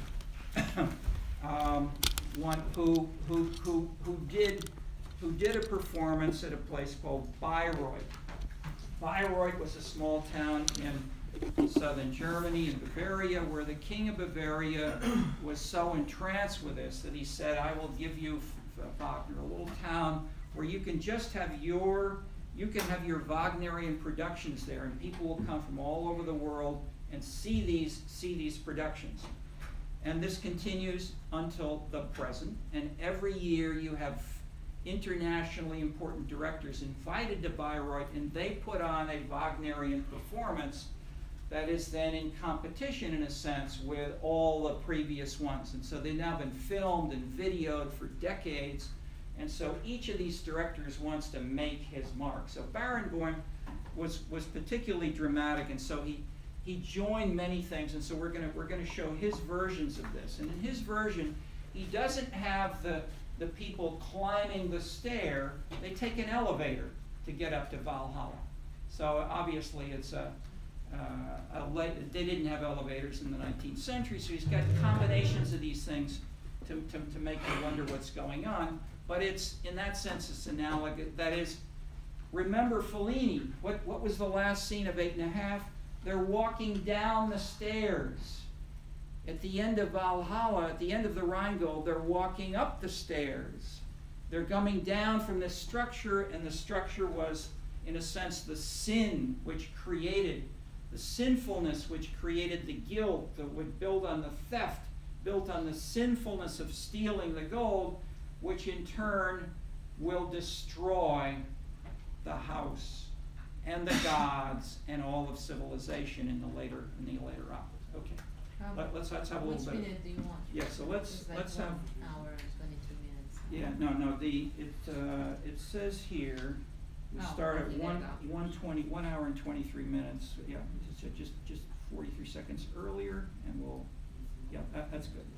um, one who, who, who, who, did, who did a performance at a place called Bayreuth. Bayreuth was a small town in southern Germany, in Bavaria, where the king of Bavaria was so entranced with this that he said, I will give you Wagner, a little town where you can just have your, you can have your Wagnerian productions there, and people will come from all over the world and see these, see these productions. And this continues until the present, and every year you have internationally important directors invited to Bayreuth, and they put on a Wagnerian performance that is then in competition, in a sense, with all the previous ones. And so they've now been filmed and videoed for decades, and so each of these directors wants to make his mark. So Barenboim was, was particularly dramatic, and so he, he joined many things, and so we're gonna, we're gonna show his versions of this. And in his version, he doesn't have the, the people climbing the stair. They take an elevator to get up to Valhalla. So obviously it's a, Uh, a late, they didn't have elevators in the nineteenth century, so he's got combinations of these things to, to, to make you wonder what's going on. But it's, in that sense, it's analogous. That is, remember Fellini. What, what was the last scene of Eight and a Half? They're walking down the stairs. At the end of Valhalla, at the end of the Rheingold, they're walking up the stairs. They're coming down from this structure, and the structure was, in a sense, the sin which created the sinfulness which created the guilt that would build on the theft, built on the sinfulness of stealing the gold, which in turn will destroy the house and the gods and all of civilization in the later in the later operas. Okay, Um, Let, let's let's have a Which little bit. minute do you want? Yeah, so let's It's like let's one have. hour and twenty-two minutes. Yeah, no, no. The it uh, it says here we Oh, start at you gotta one go. one twenty one hour and twenty three minutes. Yeah, just just just forty three seconds earlier, and we'll. Yeah, that, that's good.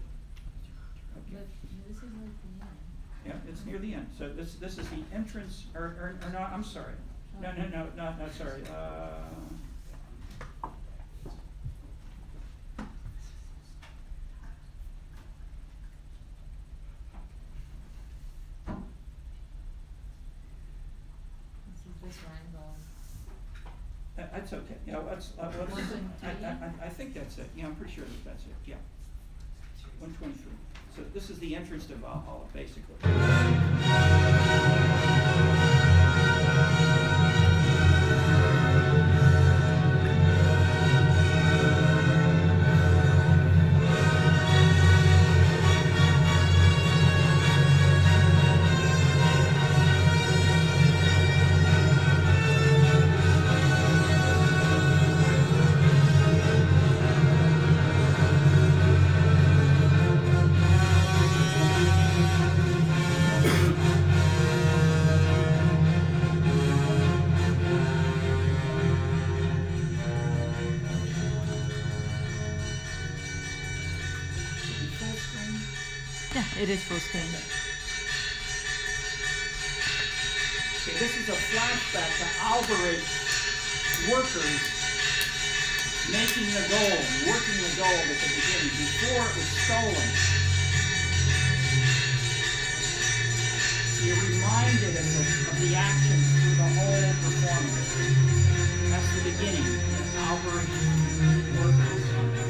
Okay. But this is like the end. Yeah, it's near the end. So this this is the entrance, or or, or no, I'm sorry. No, no, no, no, no, sorry. Uh, This is this Rheingold. that- that's okay. Yeah, let's. Uh, let's One I, I, twenty-three? I, I think that's it. Yeah, I'm pretty sure that that's it. Yeah. one twenty-three. So this is the entrance to Valhalla, basically. Full screen. Yeah, it is full screen. Okay, this is a flashback to Alvarez workers making the gold, working the gold at the beginning, before it was stolen. You're reminded of the, of the action through the whole performance. That's the beginning, Alvarez workers.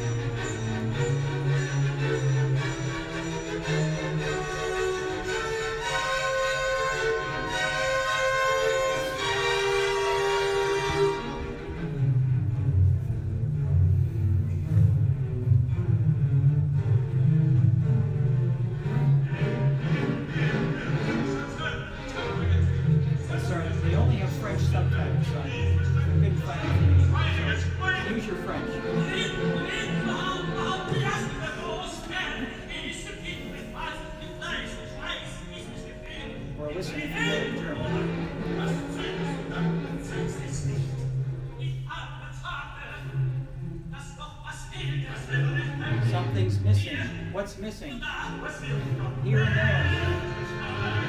Sorry, they only have French subtitles, so I couldn't find anything in English. So use your French. Or listen if you know German. Something's missing. What's missing? Here and there.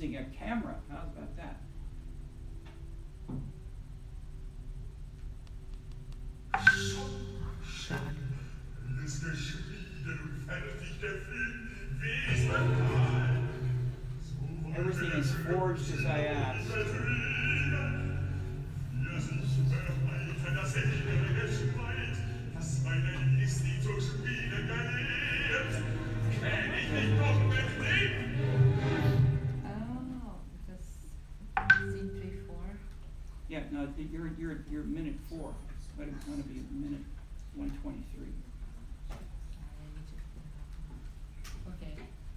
using a camera. How about that? Everything is forged as I asked. Oh, because scene three, four. Yeah, no, th- you're, you're, you're minute four, but it's gonna be minute one twenty-three. Okay.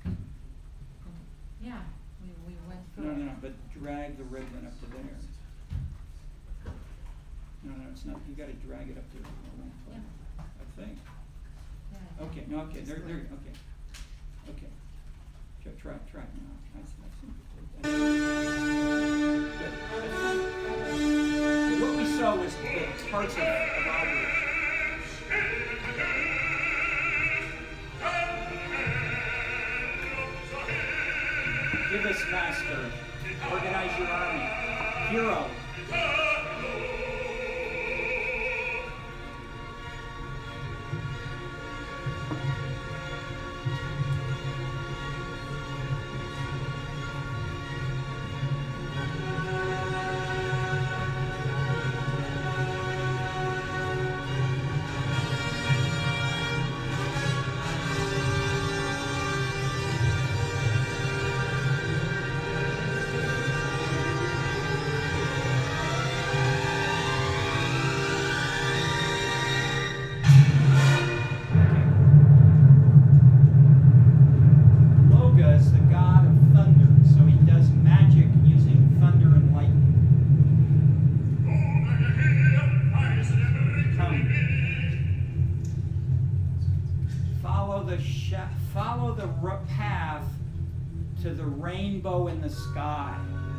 Yeah, we, we went through. No, no, no, but drag the red one up to there. No, no, it's not, you gotta drag it up to the wrong place, Yeah. I think. Yeah. Okay, no, okay, there, Just there, like- okay. Okay. Try, try, try it now. I see, I see. Good. So what we saw was the parts of, of Albert. Give us master. Organize your army. Hero. Loga is the god of thunder, so he does magic using thunder and lightning. Come. Follow the sh follow the r path to the rainbow in the sky.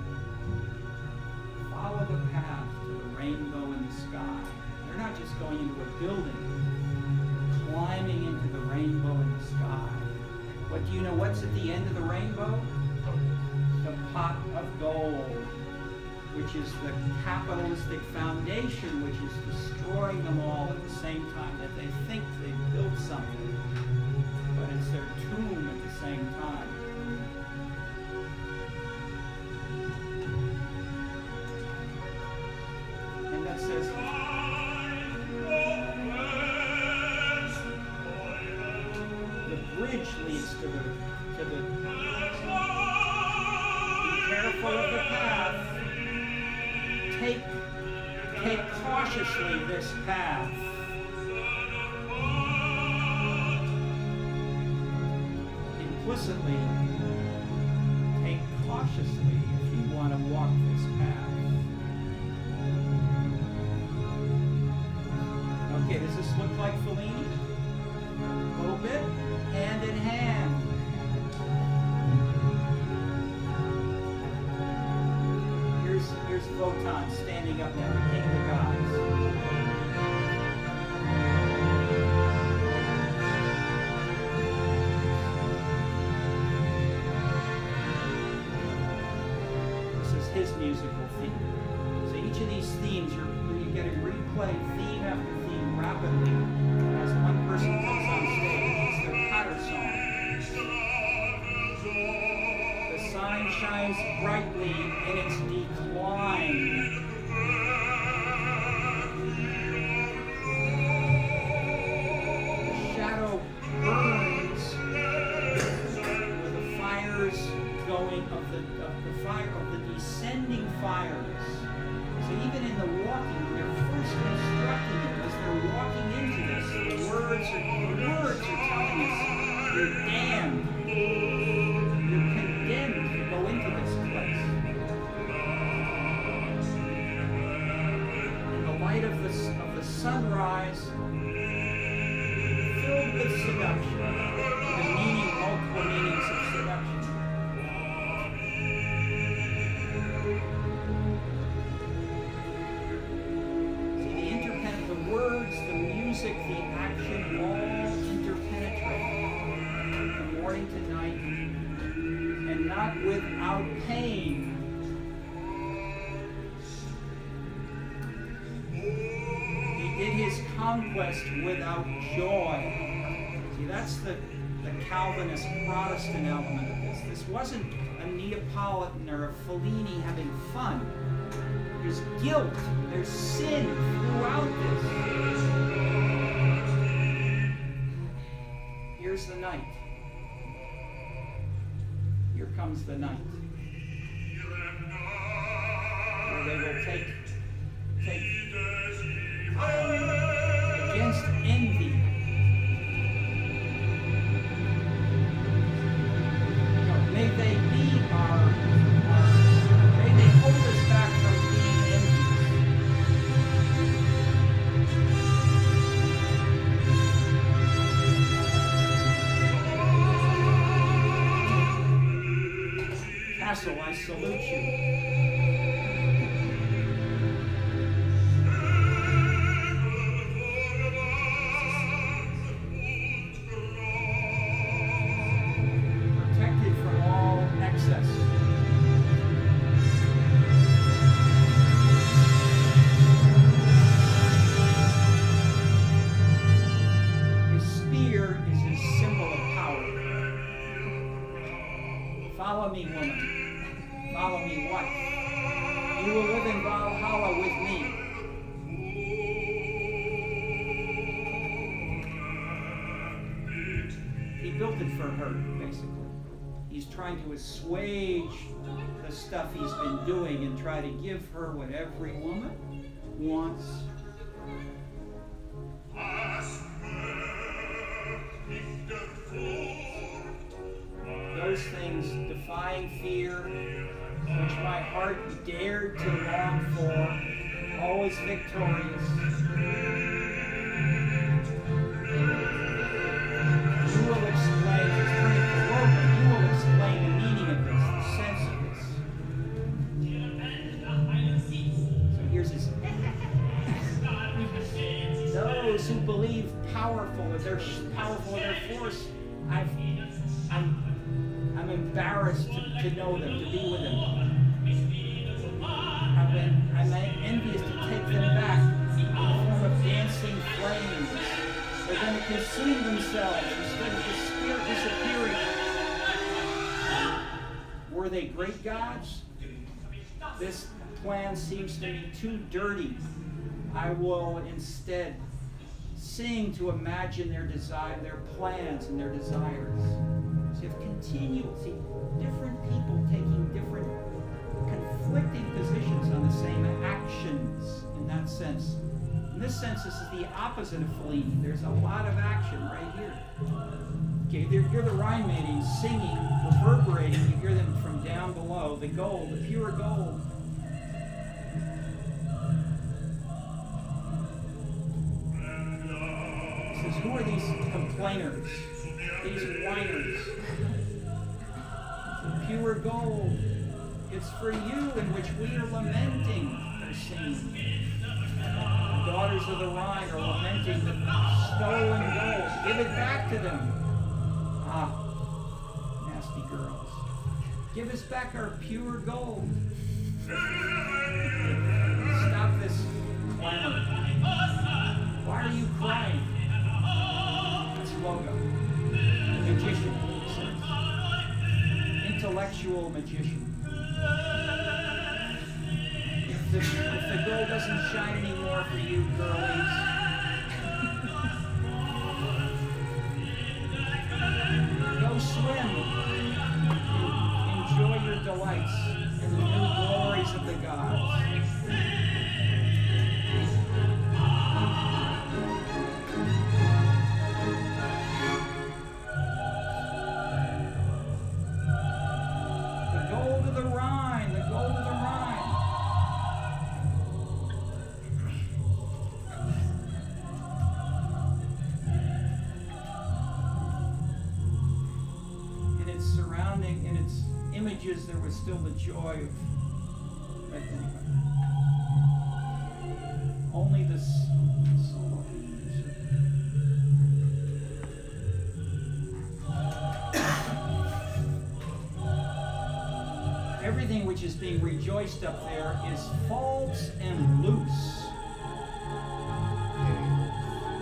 Follow the path to the rainbow in the sky. They're not just going into a building, they're climbing into the rainbow in the sky. What do you know? What's at the end of the rainbow? The pot of gold, which is the capitalistic foundation, which is destroying them all at the same time that they think they've built something, but it's their tomb at the same time. And that says, the bridge leads to the, to the, be careful of the path. Take, take cautiously this path. Implicitly, take cautiously if you want to walk this path. Okay, does this look like Fellini? A little bit? Hand in hand. Here's, here's Wotan standing up there, the king of the gods. This is his musical theme. So each of these themes, you're, you get a replay theme after theme rapidly as one person comes on stage. It's their patter song. The sun shines brightly in its decline. The shadow burns with the fires going of the, of the fire of the descending fires. So even in the walking, when they're first constructing it, as they're walking into this, the words are, the words are telling us you're damned. You're condemned to go into this place. In the light of the, of the sunrise, filled with seduction, the meaning, multiple meanings of seduction. See, the interpen the words, the music, the action, all interpenetrate from morning to night, and not without pain. conquest without joy. See, that's the, the Calvinist Protestant element of this. This wasn't a Neapolitan or a Fellini having fun. There's guilt, there's sin throughout this. Here's the night. Here comes the night. Where they will take, take um, against envy. You know, may they be our, our, may they hold us back from being envious. Castle, I salute you. Follow me, woman. Follow me, wife. You will live in Valhalla with me. He built it for her, basically. He's trying to assuage the stuff he's been doing and try to give her what every woman wants. Those things, defying fear, which my heart dared to long for, always victorious. You will explain, it's turning global, you will explain the meaning of this, the sense of this. So here's his. Those who believe powerful, that they're powerful in their force, I've, I'm I'm embarrassed to, to know them, to be with them. I've been, I'm envious to take them back in the form of dancing flames. They're going to consume themselves instead of the spirit disappearing. Were they great gods? This plan seems to me too dirty. I will instead sing to imagine their desire, their plans and their desires. So you have continual, see, different people taking different conflicting positions on the same actions in that sense. In this sense, this is the opposite of Fellini. There's a lot of action right here. Okay, you hear the Rhine maidens singing, reverberating. You hear them from down below, the gold, the pure gold. He says, who are these complainers? These whiners? The pure gold. It's for you in which we are lamenting, they're singing. The daughters of the Rhine are lamenting the stolen gold. Give it back to them. Ah, nasty girls. Give us back our pure gold. Stop this clamor. Why are you crying? It's Logo, the magician, he says. Intellectual magician. If the, if the gold doesn't shine anymore for you, girlies, go swim. Enjoy your delights in the new glories of the gods. The gold of the Rhine, the gold of the Rhine. In its surrounding, in its images, there was still the joy of, but anyway. Only this solo. Everything which is being rejoiced up there is false and loose.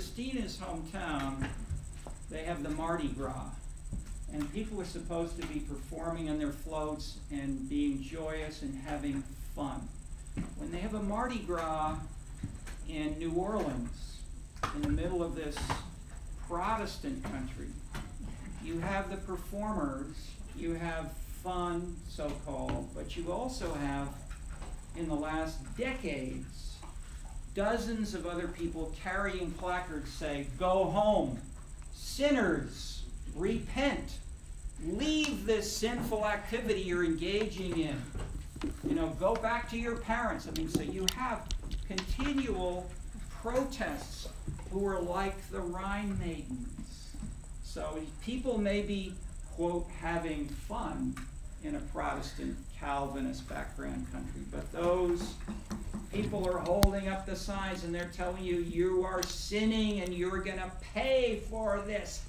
Christina's hometown, they have the Mardi Gras. And people are supposed to be performing on their floats and being joyous and having fun. When they have a Mardi Gras in New Orleans, in the middle of this Protestant country, you have the performers, you have fun, so-called, but you also have, in the last decades, dozens of other people carrying placards say, "Go home, sinners, repent, leave this sinful activity you're engaging in. You know, go back to your parents." I mean, so you have continual protests who are like the Rhine maidens. So people may be, quote, having fun in a Protestant Calvinist background country, but those people are holding up the signs and they're telling you, you are sinning and you're going to pay for this.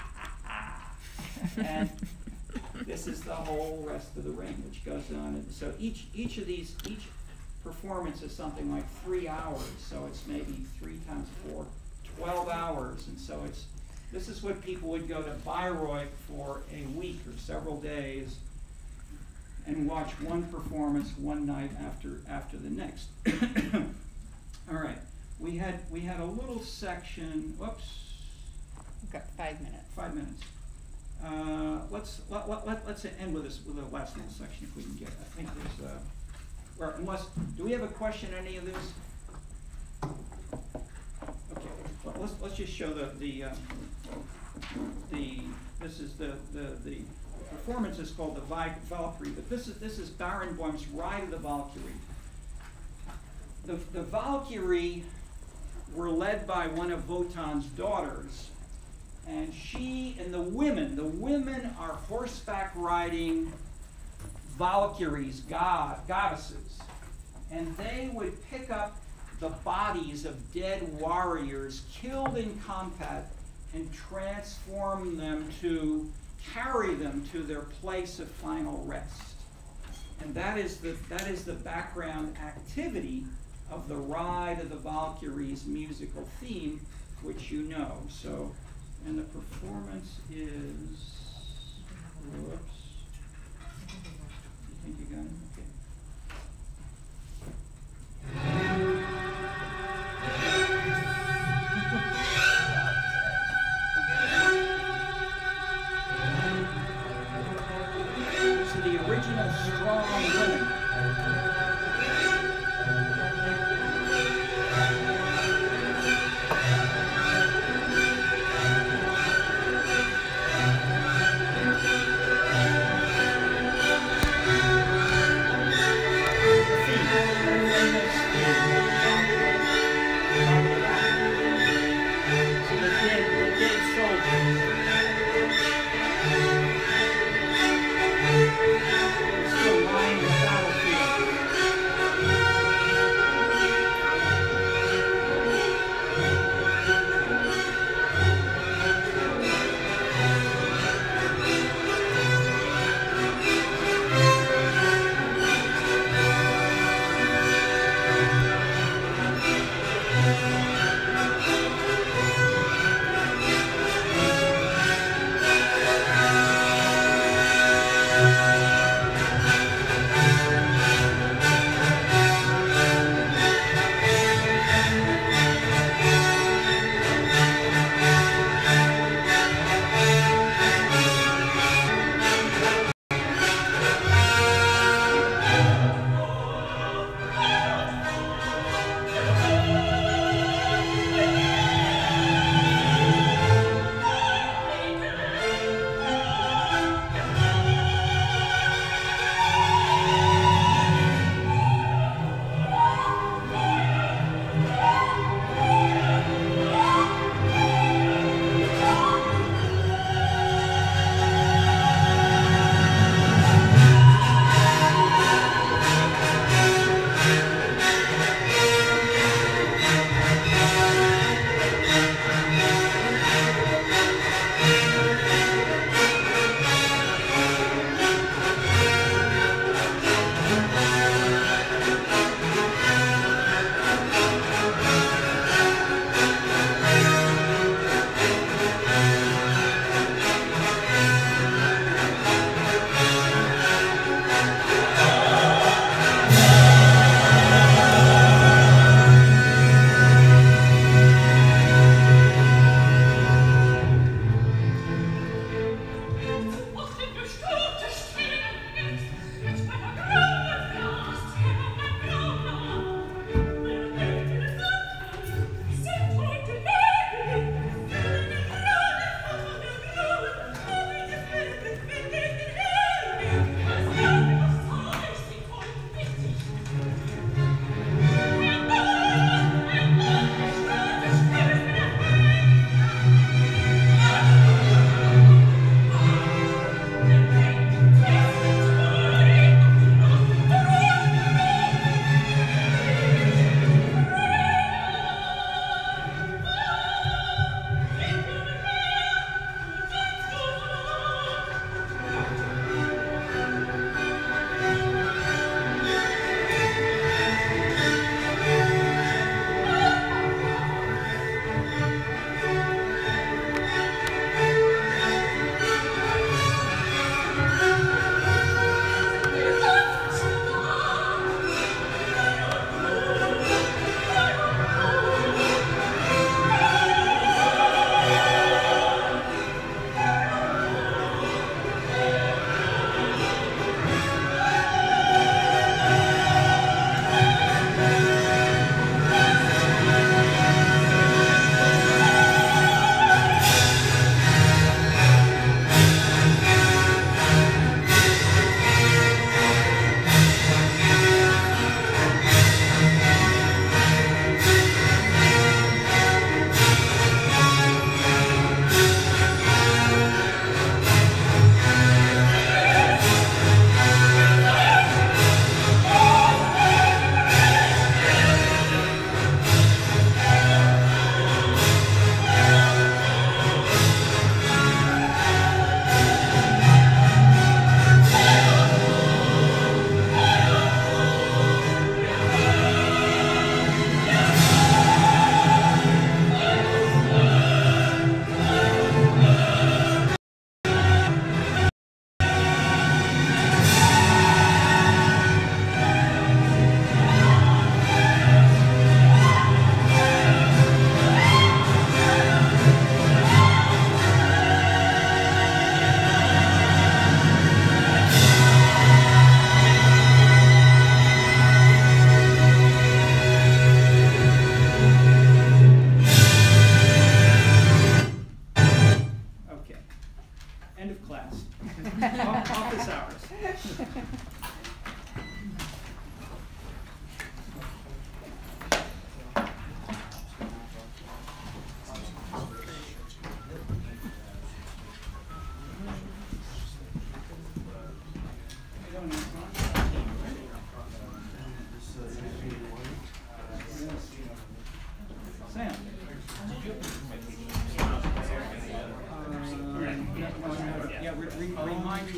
And this is the whole rest of the ring, which goes on. And so each each of these, each performance is something like three hours. So it's maybe three times four, twelve hours. And so it's, this is what people would go to Bayreuth for a week or several days and watch one performance one night after after the next. All right, we had we had a little section. Whoops. We've got five minutes. Five minutes. Uh, let's let, let, let, let's end with this with the last little section if we can get. I think there's. Uh, or unless, do we have a question on any of this? Okay. Well, let's let's just show the the uh, the. This is the the the. performance is called the Valkyrie, but this is this is Barenboim's Ride of the Valkyrie. The the Valkyrie were led by one of Wotan's daughters, and she and the women, the women are horseback riding Valkyries, god goddesses, and they would pick up the bodies of dead warriors killed in combat and transform them to carry them to their place of final rest. And that is the that is the background activity of the Ride of the Valkyries musical theme, which you know. So, and the performance is, whoops. You think you got it? Okay. The original strong women.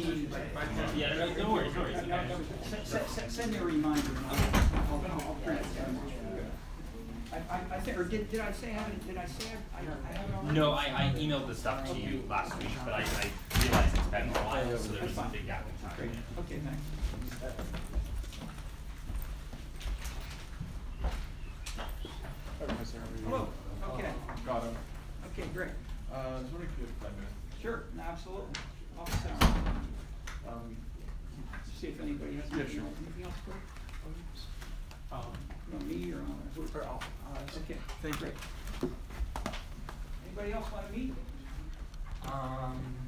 me. Yeah, no, no worries, no worries. S- s- s- Send me a reminder. and I'll, I'll, I'll print it down. I, I, I think, or did, did I say, I haven't- did I say I, I I have it already? No, I, I emailed the stuff to you last week, but I, I realized it's been a while, so there was a big gap in time. Great, okay, thanks. Hello, okay, Got him. okay, great. Uh, I was wondering if you had five minutes. Sure, absolutely. I'll sit down. Um, See if anybody has Yeah, anything sure. else. Anything else, Cory? um, No, me or, uh, who? or I'll, uh, Okay, thank you. great. Anybody else want to meet? Um,